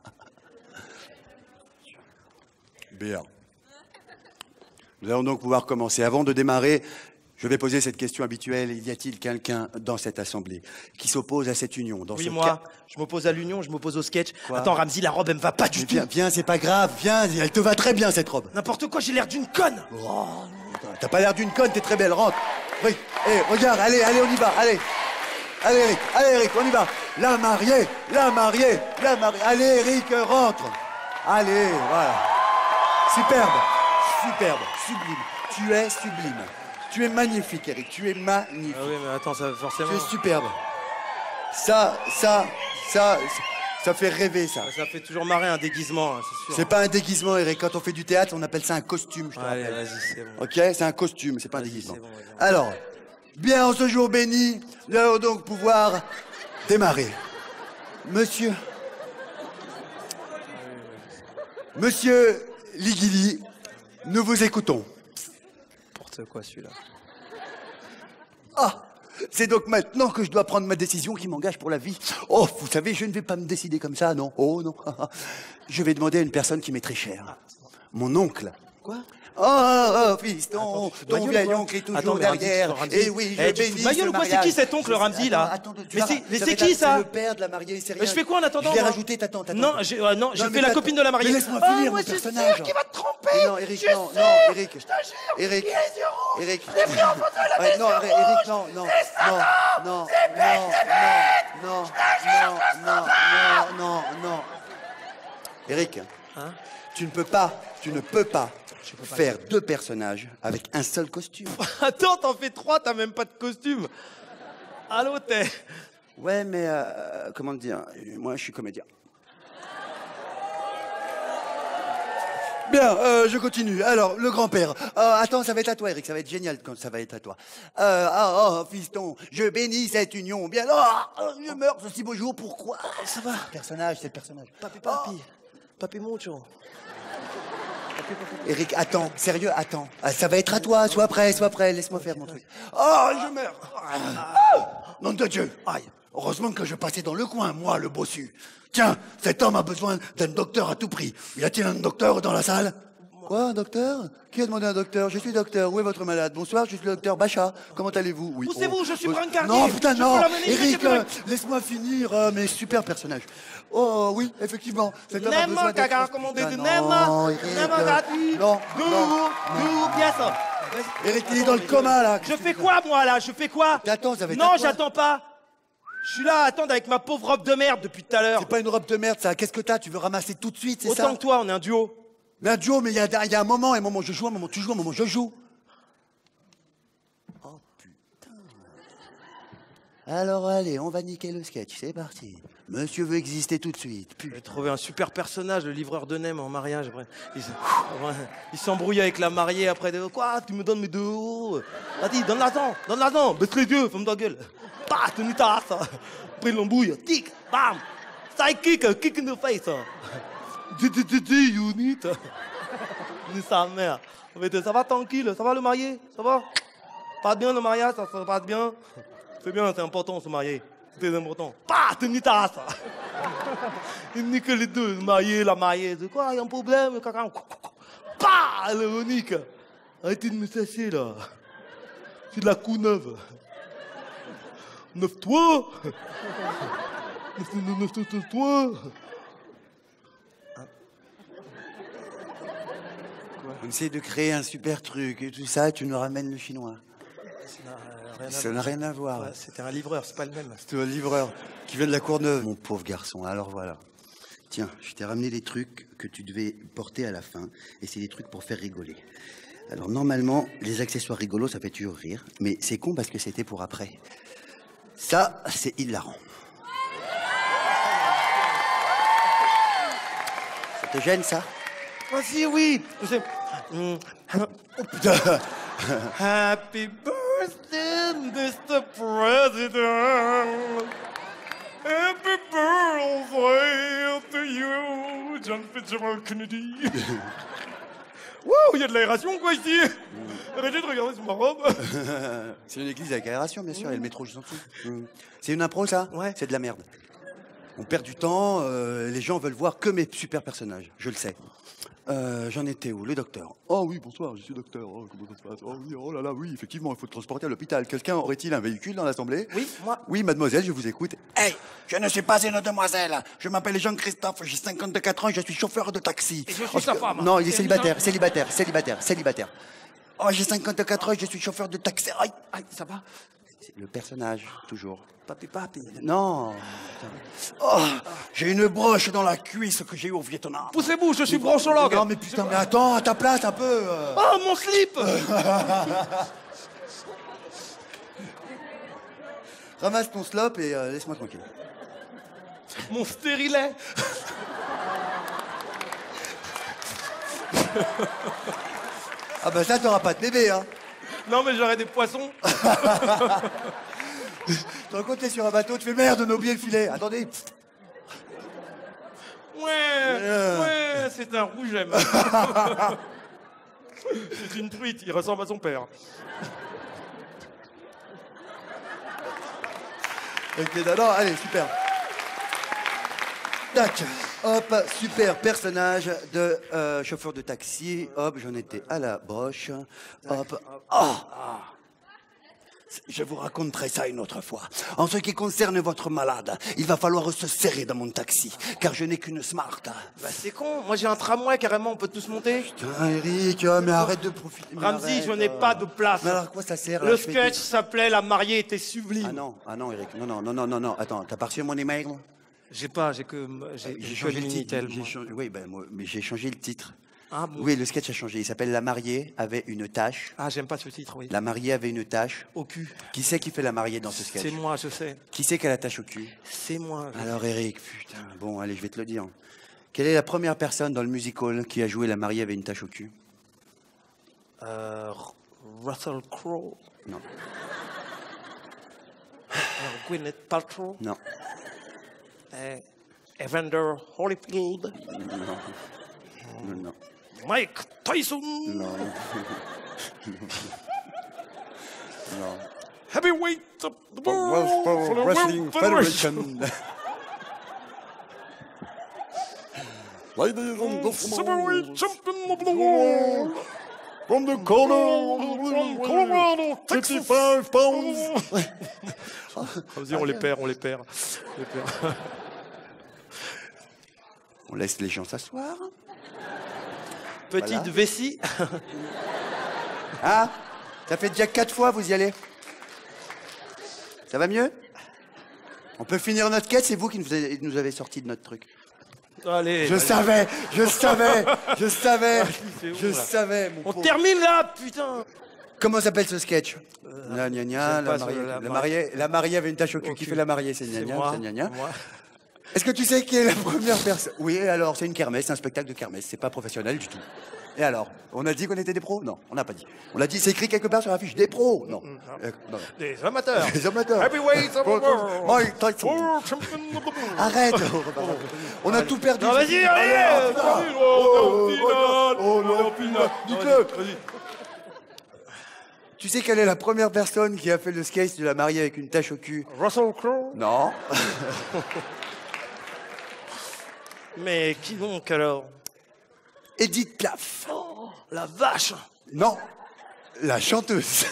Bien. Nous allons donc pouvoir commencer. Avant de démarrer, je vais poser cette question habituelle. Y a-t-il quelqu'un dans cette assemblée qui s'oppose à cette union dans Oui, ce moi. Cas... Je m'oppose à l'union, je m'oppose au sketch. Quoi? Attends, Ramzi, la robe, elle me va pas du Mais tout. Viens, viens, c'est pas grave. Viens, elle te va très bien, cette robe. N'importe quoi, j'ai l'air d'une conne. Oh, t'as pas l'air d'une conne, t'es très belle. Rentre. Oui. Eh, regarde, allez, allez, on y va. Allez. Allez, Eric, allez, Eric, on y va. La mariée, la mariée, la mariée. Allez, Eric, rentre. Allez, voilà. Superbe, superbe, sublime. Tu es sublime. Tu es magnifique, Eric. Tu es magnifique. Ah oui, mais attends, ça forcément. Tu es superbe. Ça, ça, ça, ça fait rêver, ça. Ça fait toujours marrer un déguisement, hein, c'est sûr. C'est pas un déguisement, Eric. Quand on fait du théâtre, on appelle ça un costume, je te Allez, rappelle. vas-y, c'est bon. Ok, c'est un costume, c'est pas un Vas-y, déguisement. c'est bon, vas-y. Alors, bien en ce jour béni, nous allons donc pouvoir démarrer. Monsieur, Monsieur Ligili, nous vous écoutons. N'importe quoi, celui-là. Ah, c'est donc maintenant que je dois prendre ma décision qui m'engage pour la vie. Oh, vous savez, je ne vais pas me décider comme ça, non. Oh, non. Je vais demander à une personne qui m'est très chère. Mon oncle. Quoi? Oh, oh, fiston, Attends, tu te fous de ton ma gueule, vieil quoi? oncle est toujours Attends, mais Ramzi, derrière. Ramzi. Et oui, je Eh, tu te fous bénis de ma gueule ce ou quoi? C'est mariage. qui cet oncle, Ramzi, là? Attends, attends, tu Mais vas- c'est- mais ça c'est va qui, être- ça? C'est le père de la mariée, c'est rien. Mais je fais quoi en attendant, Je l'ai moi rajouté, t'attends, t'attends. Non, j'ai- euh, non, je mais fais la t'attends. copine de la mariée. Mais laisse-moi Ah, finir moi, mon je suis personnage. sûr qu'il va te tromper. Mais non, Eric, Je suis non, sûr. non, Eric. Je te jure. Eric. Il est les yeux rouges. Eric. Je l'ai pris en photo, il avait Ouais, les non, yeux Eric, rouges. non, non, C'est non, Satan. non, C'est bête, c'est bête. non, non, Je te jure, non, c'est non, Satan. non, non, non. Eric, Hein? tu ne peux pas, tu ne peux pas faire deux personnages avec un seul costume. Attends, t'en fais trois, t'as même pas de costume. Allô, t'es... Ouais, mais euh, comment te dire, moi je suis comédien. Bien, euh, je continue. Alors, le grand-père. Euh, attends, ça va être à toi, Eric. Ça va être génial quand ça va être à toi. Euh, ah, oh, fiston, je bénis cette union. Bien, oh, je meurs ce si beau jour. Pourquoi? Ça va? C'est le personnage, c'est le personnage. Papi, papi. Papi mucho. Eric, attends, sérieux, attends. Ah, ça va être à toi, sois prêt, sois prêt. Laisse-moi faire mon truc. Oh, je meurs. Ah, nom de Dieu. Aïe. Heureusement que je passais dans le coin, moi, le bossu. Tiens, cet homme a besoin d'un docteur à tout prix. Y a-t-il un docteur dans la salle? Quoi, un docteur? Qui a demandé un docteur? Je suis docteur. Où est votre malade? Bonsoir, je suis le docteur Bacha. Comment allez-vous? Oui. Poussez-vous, oh, je suis oh, brancardier. Non, putain, Je non. peux l'amener, je Eric, sais euh, plus. laisse-moi finir. euh, mais super personnage. Oh, oui, effectivement. Cet homme a Nema, besoin d'être- caca, commandé de Putain, Nema. non, Eric, Nema euh, gratuit. Non, Nous, non, nous, pièce. Eric, il est dans le coma, là. Je fais quoi, moi, là? Je fais quoi? T'attends, ça va être à Non, toi. j'attends pas. Je suis là à attendre avec ma pauvre robe de merde depuis tout à l'heure. C'est pas une robe de merde, ça. Qu'est-ce que t'as? Tu veux ramasser tout de suite, c'est ça? Autant que toi, on est un duo. Mais un duo, mais il y a, il y a un moment, un moment je joue, un moment tu joues, un moment je joue. Oh putain. Alors allez, on va niquer le sketch, c'est parti. Monsieur veut exister tout de suite. J'ai Putain. trouvé un super personnage, le livreur de Nem en mariage. Après. Il, s- ouais, il s'embrouille avec la mariée après. De, quoi? Tu me donnes mes deux euros? Vas-y, donne l'argent, donne l'argent. Baisse les yeux, ferme ta gueule. Bah, tu nous tasses. Après l'embrouille, tic, bam. Side kick, kick in the face. Di, di, di, di, you need. Ni sa mère. Mais ça va tranquille, ça va le marié? Ça va? Passe bien le mariage, ça se passe bien? C'est bien, c'est important se marier. C'est très important. Bah, tu nous tasses. Il nique les deux, le marié, la mariée. C'est quoi, il y a un problème, caca. Bah, le nique. Arrêtez de me sasser, là. C'est de la coup neuve. Neuf-toi. Neuf-toi. On essaie de créer un super truc et tout ça, et tu nous ramènes le chinois. Ça n'a rien à voir. Ouais, c'était un livreur, c'est pas le même. C'est un livreur qui vient de la Courneuve. Mon pauvre garçon, alors voilà. Tiens, je t'ai ramené des trucs que tu devais porter à la fin, et c'est des trucs pour faire rigoler. Alors normalement, les accessoires rigolos, ça fait toujours rire, mais c'est con parce que c'était pour après. Ça, c'est hilarant. Ça te gêne, ça? Ah si, oui. C'est- Hum, Oh putain. Happy birthday, mister President. Happy birthday to you, John Fitzgerald Kennedy. Wouh, il y a de l'aération, quoi, ici. Arrêtez de regarder sur ma robe. C'est une église avec aération, bien sûr, et le métro juste en dessous. Mm. C'est une impro, ça? Ouais. C'est de la merde. On perd du temps, euh, les gens veulent voir que mes super personnages, je le sais. Euh, J'en étais où? Le docteur. Oh oui, bonsoir, je suis docteur. Oh, comment ça se passe? Oh oui, oh là là, oui, effectivement, il faut te transporter à l'hôpital. Quelqu'un aurait-il un véhicule dans l'assemblée? Oui, moi. Oui, mademoiselle, je vous écoute. Hey, je ne suis pas une demoiselle. Je m'appelle Jean-Christophe, j'ai cinquante-quatre ans et je suis chauffeur de taxi. Et je suis Oh, sa femme. Non, il est Et célibataire, Jean- célibataire, célibataire, célibataire. Oh, j'ai cinquante-quatre ans et je suis chauffeur de taxi. Aïe, aïe, ça va? C'est le personnage, toujours. Papi, papi. Non. Oh, j'ai une broche dans la cuisse que j'ai eue au Vietnam. Poussez-vous, je suis branchologue. Non mais putain, mais attends, à ta place un peu. euh. Oh, mon slip. Ramasse ton slop et euh, laisse-moi tranquille. Mon stérilet. Ah bah ça, t'auras pas de bébé, hein. Non, mais j'aurais des poissons. Tu te rends compte, t'es sur un bateau, tu fais merde, on a oublié le filet. Attendez. Ouais, ouais, c'est un rougem. C'est une truite, il ressemble à son père. Ok, non, allez, super. Tac, hop, super personnage de euh, chauffeur de taxi. Hop, j'en étais à la broche. Hop, oh. Je vous raconterai ça une autre fois. En ce qui concerne votre malade, il va falloir se serrer dans mon taxi, car je n'ai qu'une smart. Bah c'est con, moi j'ai un tramway carrément, on peut tous monter. Putain, Eric, oh, mais arrête de profiter. mais Ramzi, arrête, je n'ai oh. pas de place. Mais alors, à quoi ça sert, là, Le je fais sketch tout- s'appelait La mariée était sublime. Ah non, ah non, Eric, non, non, non, non, non, non, attends, t'as pas reçu mon email? J'ai pas, j'ai que j'ai J'ai que changé le le titre. Minitel, J'ai moi. changé- Oui, ben, moi, mais j'ai changé le titre. Ah bon. Oui, le sketch a changé. Il s'appelle La mariée avait une tâche. Ah, j'aime pas ce titre, oui. La mariée avait une tâche. Au cul. Qui c'est qui fait la mariée dans ce sketch? C'est moi, je sais. Qui c'est qui a la tâche au cul? C'est moi. je- Alors Eric, putain, bon, allez, je vais te le dire. Quelle est la première personne dans le musical qui a joué La mariée avait une tâche au cul? Euh, Russell Crowe. Non, Alors, Gwyneth Paltrow. non, Euh, Evander Holyfield. non, non, non, Mike Tyson. non, non. Heavyweight of the world. for the World Federation. Ladies and gentlemen, champion of the world, from the corner, Colorado, fifty-five pounds. Vas-y, on les perd, on les perd. On les perd. On laisse les gens s'asseoir. Petite Voilà. vessie. Ah, ça fait déjà quatre fois, vous y allez. Ça va mieux? On peut finir notre quête, c'est vous qui nous avez, nous avez sorti de notre truc. Allez. Je allez. savais, je savais, je savais, fait où, je là savais, mon On pauvre. termine là, putain. Comment s'appelle ce sketch? Gna gna gna, j'aime la pas mariée, ce- la la, mariée. mariée, la mariée avait une tache au cul. Au Qui cul. fait la mariée? C'est gna C'est gna, moi. c'est gna gna. c'est moi. Est-ce que tu sais qui est la première personne? Oui, alors, c'est une kermesse, c'est un spectacle de kermesse, c'est pas professionnel du tout. Et alors? On a dit qu'on était des pros? Non, on n'a pas dit. On l'a dit, c'est écrit quelque part sur l'affiche, des pros? Non. Euh, non. Des amateurs. Les amateurs. Heavyweight of the world. Mike Tyson. World champion of the world. Arrête! On a tout perdu. Non, vas-y, allez. Allez, Vas-y, oh, on est en finale. oh, On est en finale. Dites-le. Vas-y. Tu sais quelle est la première personne qui a fait le sketch de la mariée avec une tache au cul? Russell Crowe. Non. Mais qui donc alors? Edith Piaf. Oh, la vache. Non. La chanteuse.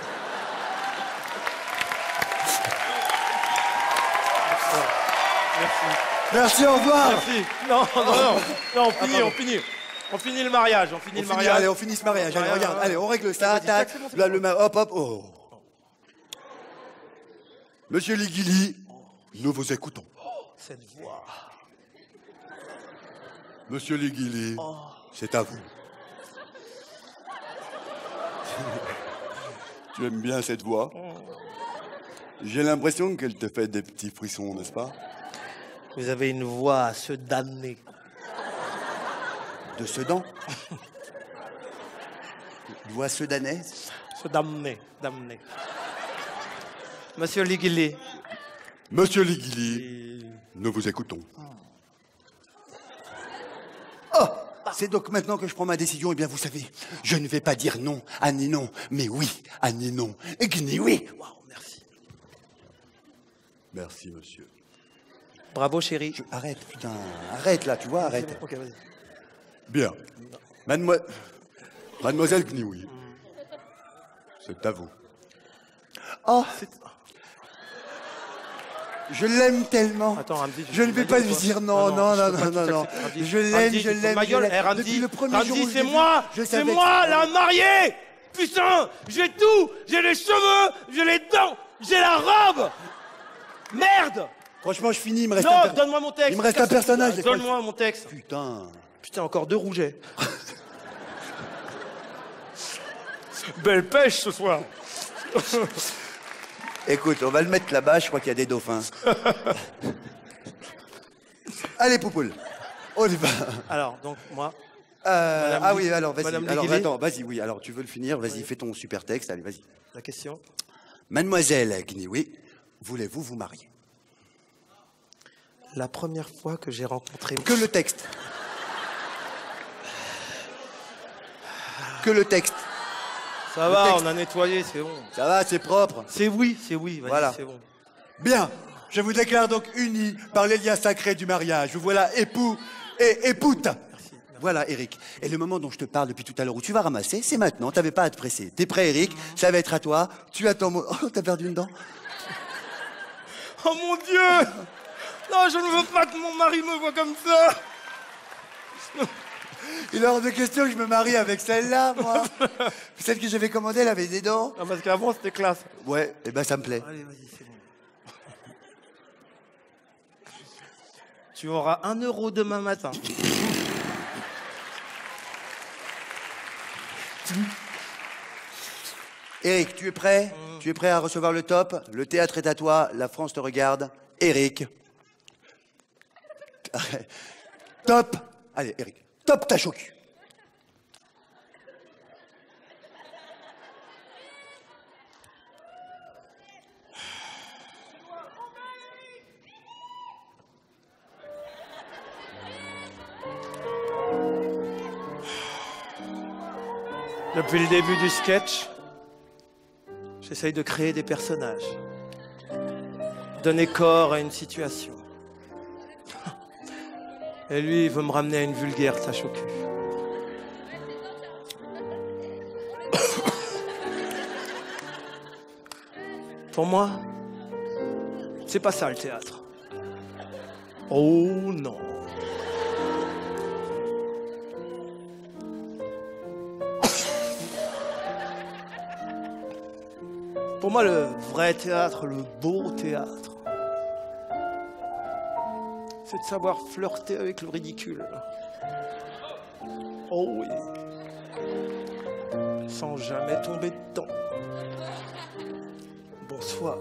Merci. Merci, au revoir. Merci. Non, non, non. Non, on finit, on finit. On finit le mariage. On finit On le finit, mariage. allez, on finit ce mariage. Allez, Mariage, regarde, ouais. allez, on règle ça. Vas-y, Tac. c'est bon, c'est Là, bon. le ma- hop, hop. Oh. Monsieur Ligili, nous vous écoutons. Cette voix. Monsieur Ligili, c'est à vous. Tu aimes bien cette voix? J'ai l'impression qu'elle te fait des petits frissons, n'est-ce pas? Vous avez une voix à se damner. De Sedan? Une voix sedanaise? Se damner, damner. Monsieur Ligili. Monsieur Ligili, nous vous écoutons. Oh, c'est donc maintenant que je prends ma décision. Eh bien, vous savez, je ne vais pas dire non à Ninon, mais oui à Ninon. Et Gni, oui. Waouh, merci. Merci, monsieur. Bravo, chérie. Je- Arrête, putain, arrête là, tu vois, arrête. Ok, vas-y. Bien. Mademoi- Mademoiselle Gnioui, c'est à vous. Oh, je l'aime tellement. Attends, Ramzi, tu Je te ne vais fous de pas ma lui gueule, dire toi non, Non, non, non, non, je peux non, pas non, tout non. accepter. Je Ramzi, l'aime, tu je te fous de l'aime. ma je gueule. l'aime. Eh, Ramzi, Depuis le premier Ramzi, jour où je c'est l'ai vu, moi. je C'est savais moi, que- la mariée. Putain, j'ai tout. J'ai les cheveux, j'ai les dents, j'ai la robe. Merde. Franchement, je finis, il me reste Non, un per- donne-moi mon texte. Il me reste un personnage. Donne-moi mon texte. Putain. Putain, encore deux rougets. Belle pêche ce soir. Écoute, on va le mettre là-bas, je crois qu'il y a des dauphins. Allez, Poupoule, on y va. Alors, donc, moi, Euh, Madame ah Li- oui, alors vas-y. Madame Alors Ligili. attends, vas-y, oui. Alors tu veux le finir, vas-y, fais ton super texte, allez, vas-y. la question. Mademoiselle Gnioui, voulez-vous vous marier? La première fois que j'ai rencontré... Que le texte. Que le texte. Ça le va, texte. on a nettoyé, c'est bon. Ça va, c'est propre. C'est oui, c'est oui, vas-y, Voilà. c'est bon. Bien, je vous déclare donc unis par les liens sacrés du mariage. Vous voilà époux et époute. Voilà, Eric. Et le moment dont je te parle depuis tout à l'heure où tu vas ramasser, c'est maintenant. T'avais pas à te presser. T'es prêt, Eric? Ça va être à toi. Tu as ton mot. Oh, t'as perdu une dent? Oh mon Dieu! Non, je ne veux pas que mon mari me voie comme ça! Il est hors de question que je me marie avec celle-là, moi. Celle que j'avais commandée, elle avait des dents. Ah, parce qu'avant, c'était classe. Ouais, et ben ça me plaît. Allez, vas-y, c'est bon. Tu auras un euro demain matin. Eric, tu es prêt? Tu es prêt à recevoir le top? Le théâtre est à toi, la France te regarde. Eric. Top. Allez, Eric. Top ta choc. Depuis le début du sketch, j'essaye de créer des personnages, donner corps à une situation. Et lui, il veut me ramener à une vulgaire, sache au cul. Pour moi, c'est pas ça le théâtre. Oh non. Pour moi, le vrai théâtre, le beau théâtre, c'est de savoir flirter avec le ridicule. Oh oui. Sans jamais tomber dedans. Bonsoir.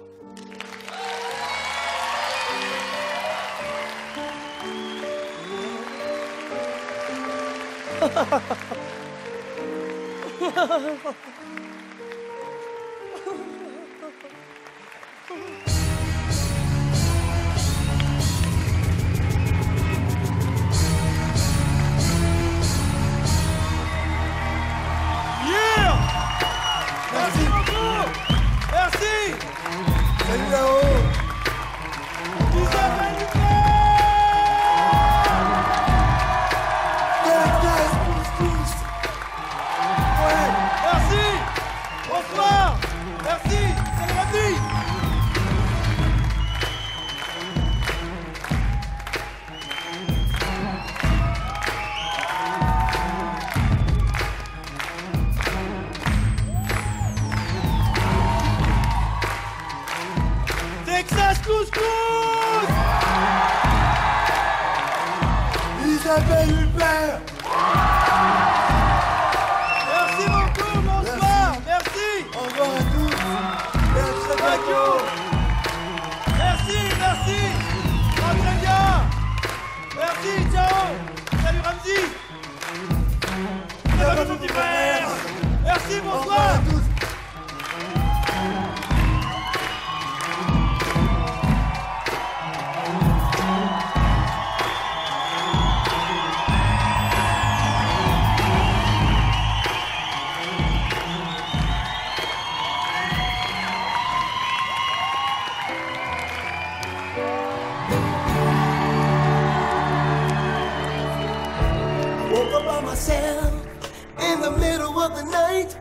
Salut là-haut. Isabelle Huppert. Ouais. Merci. Bonsoir. Merci. C'est la vie. Texas Couscous. Isabelle Huppert. Merci beaucoup, bonsoir. Merci. Au revoir à tous. Et à très bientôt. Merci, merci. Ah, très bien. Merci, ciao. Salut Ramzi. Salut mon petit frère. Merci, Au revoir bonsoir. à tous. Woke up by myself in the middle of the night.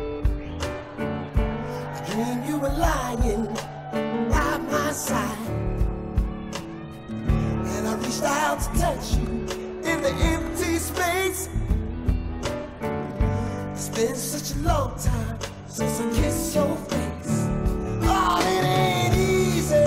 I dreamed you were lying by my side, and I reached out to touch you in the empty space. It's been such a long time since I kissed your face. Oh, it ain't easy.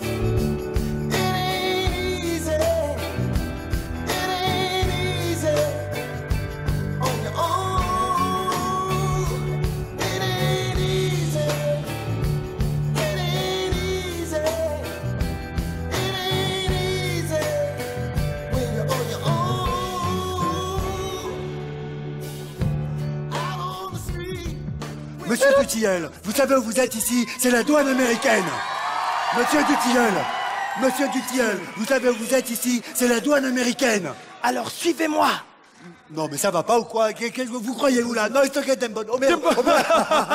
Monsieur Dutilleul, vous savez où vous êtes ici? C'est la douane américaine. Monsieur Dutilleul, Monsieur Dutilleul, vous savez où vous êtes ici? C'est la douane américaine. Alors suivez-moi. Non mais ça va pas ou quoi? Qu'est-ce que vous croyez où là? Non, it's okay, Dembon. Oh merde, oh merde.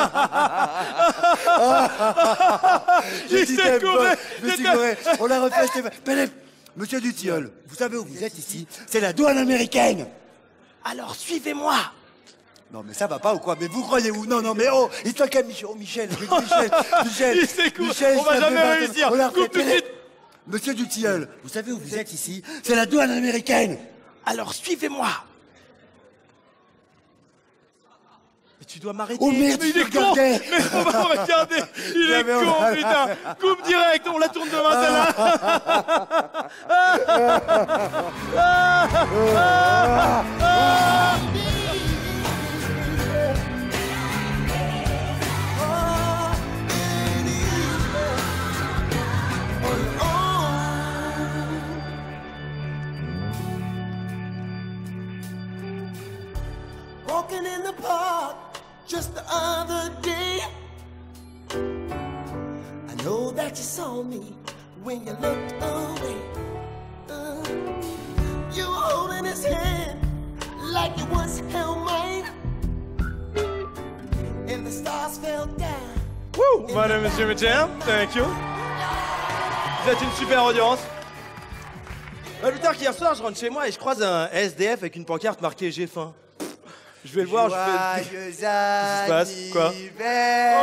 J'ai dit J'étais Dembon, couré, je me suis j'étais- couré. On l'a refait, c'était... Pénètre. Monsieur Dutilleul, vous savez où vous êtes ici? C'est la douane américaine. Alors suivez-moi. Non mais ça va pas ou quoi? Mais vous croyez où? Non, non mais oh, it's okay, Michel. Oh Michel, Michel, Michel. Il s'est couru. Michel, On va ça jamais fait vingt- réussir. On l'a Coupe refait. tout de suite. Monsieur Dutilleul, vous savez où vous êtes ici? C'est la douane américaine. Alors suivez-moi. Mais tu dois m'arrêter. Oh merde, mais il tu est me con. regardais. Mais on va me regarder. Il est Jamais on con, va- putain. Coupe direct, on la tourne demain celle-là. Walking in the park just the other day. I know that you saw me when you looked away. Uh, you were holding his hand like you once held mine. And the stars fell down. Wouh, madame, monsieur, monsieur, thank you. Vous êtes une super audience. Pas plus tard qu'hier soir, je rentre chez moi et je croise un S D F avec une pancarte marquée j'ai faim. Je vais le voir, je fais... Joyeux se passe Quoi anniversaire.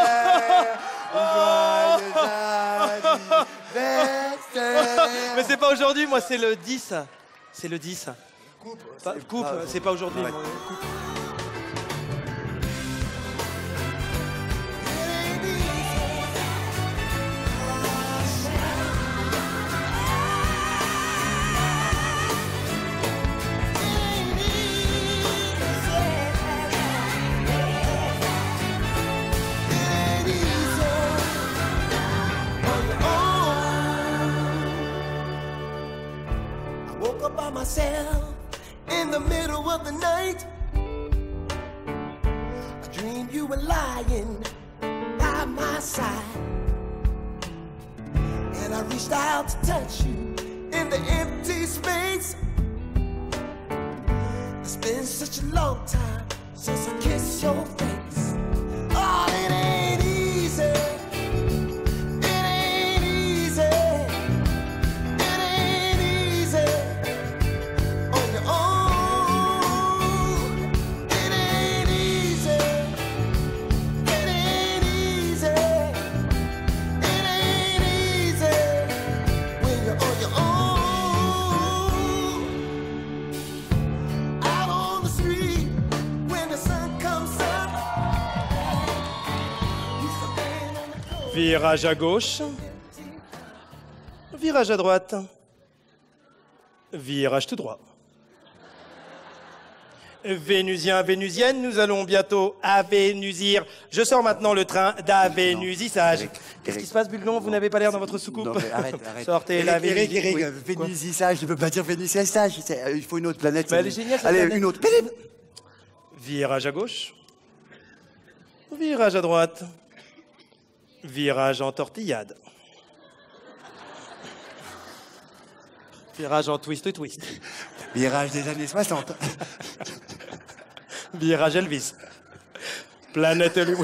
Oh Joyeux anniversaire. Mais c'est pas aujourd'hui, moi c'est le dix. C'est le dix. Coupe, Pas- c'est coupe, pas- c'est pas aujourd'hui. Ouais. moi, coupe. I woke up by myself in the middle of the night. I dreamed you were lying by my side. And I reached out to touch you in the empty space. It's been such a long time since I kissed your face. Oh, it ain't easy. It ain't easy. It ain't easy on your own. It ain't easy. It ain't easy. It ain't easy when you're on your own. Out on the street when the sun comes up. You stand on the corner. Virage à gauche. Virage à droite. Virage tout droit. Vénusien, Vénusienne, nous allons bientôt avénusir. Je sors maintenant le train d'avénusissage. Eric, Qu'est-ce Eric. qui se passe, Bulgon? Vous n'avez pas l'air dans votre soucoupe. Non, mais arrête, arrête. Sortez Eric, la Eric, Eric, Oui. euh, Quoi Vénusissage, je ne peux pas dire Vénusissage. c'est- euh, Il faut une autre planète. Mais elle est géniale, cette Allez, planète. une autre. Bip. Virage à gauche. Virage à droite. Virage en tortillade. Virage en twist-twist. Virage des années soixante. Virage Elvis. Planète Hollywood.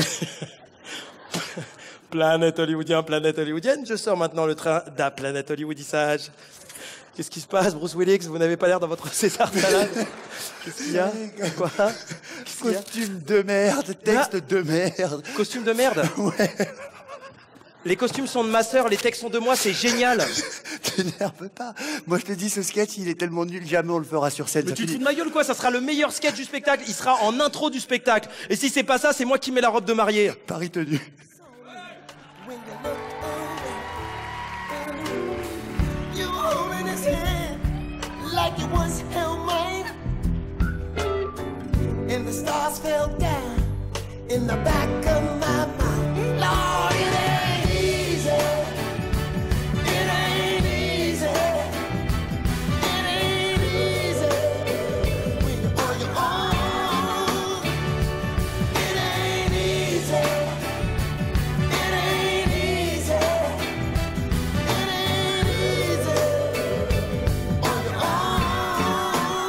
Planète hollywoodien, planète hollywoodienne. Je sors maintenant le train d'A Planète Hollywoodissage. Qu'est-ce qui se passe, Bruce Willis? Vous n'avez pas l'air dans votre César Salade. Qu'est-ce qu'il y a? Quoi? Qu'est-ce qu'il y a? Costume de merde, texte de merde. Costume de merde? Ouais, Les costumes sont de ma sœur, les textes sont de moi, c'est génial. t'énerve pas. Moi, je te dis, ce sketch, il est tellement nul, jamais on le fera sur scène. Mais Ça tu te fous finit- de ma gueule quoi? Ça sera le meilleur sketch du spectacle. Il sera en intro du spectacle. Et si c'est pas ça, c'est moi qui mets la robe de mariée. Paris tenu. When you look over, you holding his hand like it was held mine. And the stars fell down in the back of my mind. Lord, it ain't easy. It ain't easy. It ain't easy when you're on your own. It ain't easy. It ain't easy. It ain't easy on your own.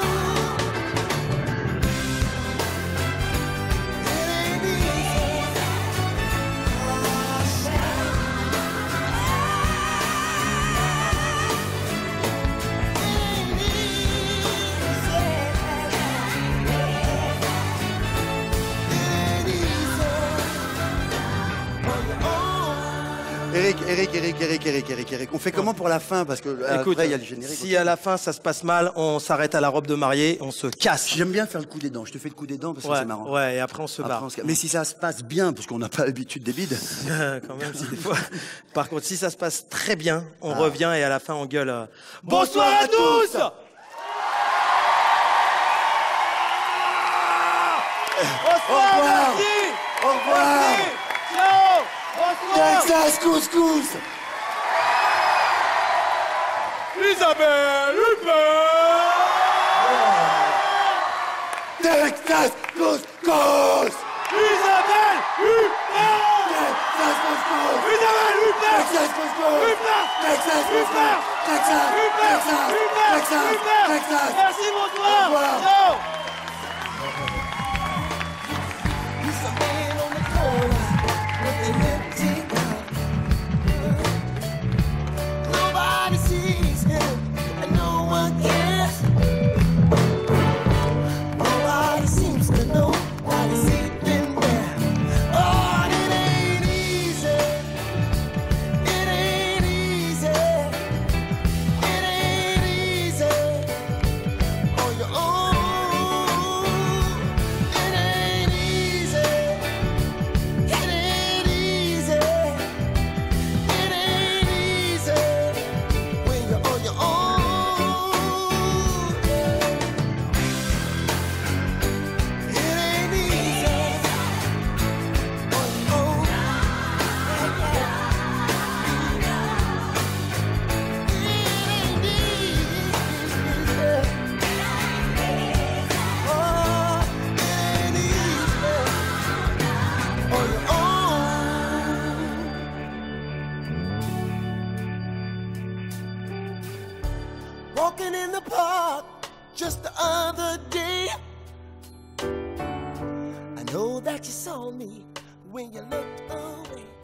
It ain't easy. Eric, Eric, Eric, Eric, Eric, Eric, Eric. On fait comment pour la fin? Parce que euh, Écoute, après, il y a le générique. si à la fin ça se passe mal, on s'arrête à la robe de mariée, on se casse. J'aime bien faire le coup des dents. Je te fais le coup des dents parce que Ouais, c'est marrant. ouais, et après on se Après, barre. on se- Mais si ça se passe bien, parce qu'on n'a pas l'habitude des bides. Quand même, si des fois. Par contre, si ça se passe très bien, on revient et à la fin on gueule. euh, Bonsoir à tous. Bonsoir, revoir. merci. Au revoir. Merci. Ciao. Bonsoir. Texas couscous. Isabelle Huppert. Texas couscous. Isabelle Huppert. Texas couscous. Isabelle Huppert. Texas couscous. Huppert. Texas couscous. Huppert. Texas. Huppert. Texas. Huppert. Texas. Huppert. Texas. Merci, bonsoir. Au revoir. Ciao. He's a man on the corner with an empty gun. Nobody sees him and no walking in the park just the other day. I know that you saw me when you looked away.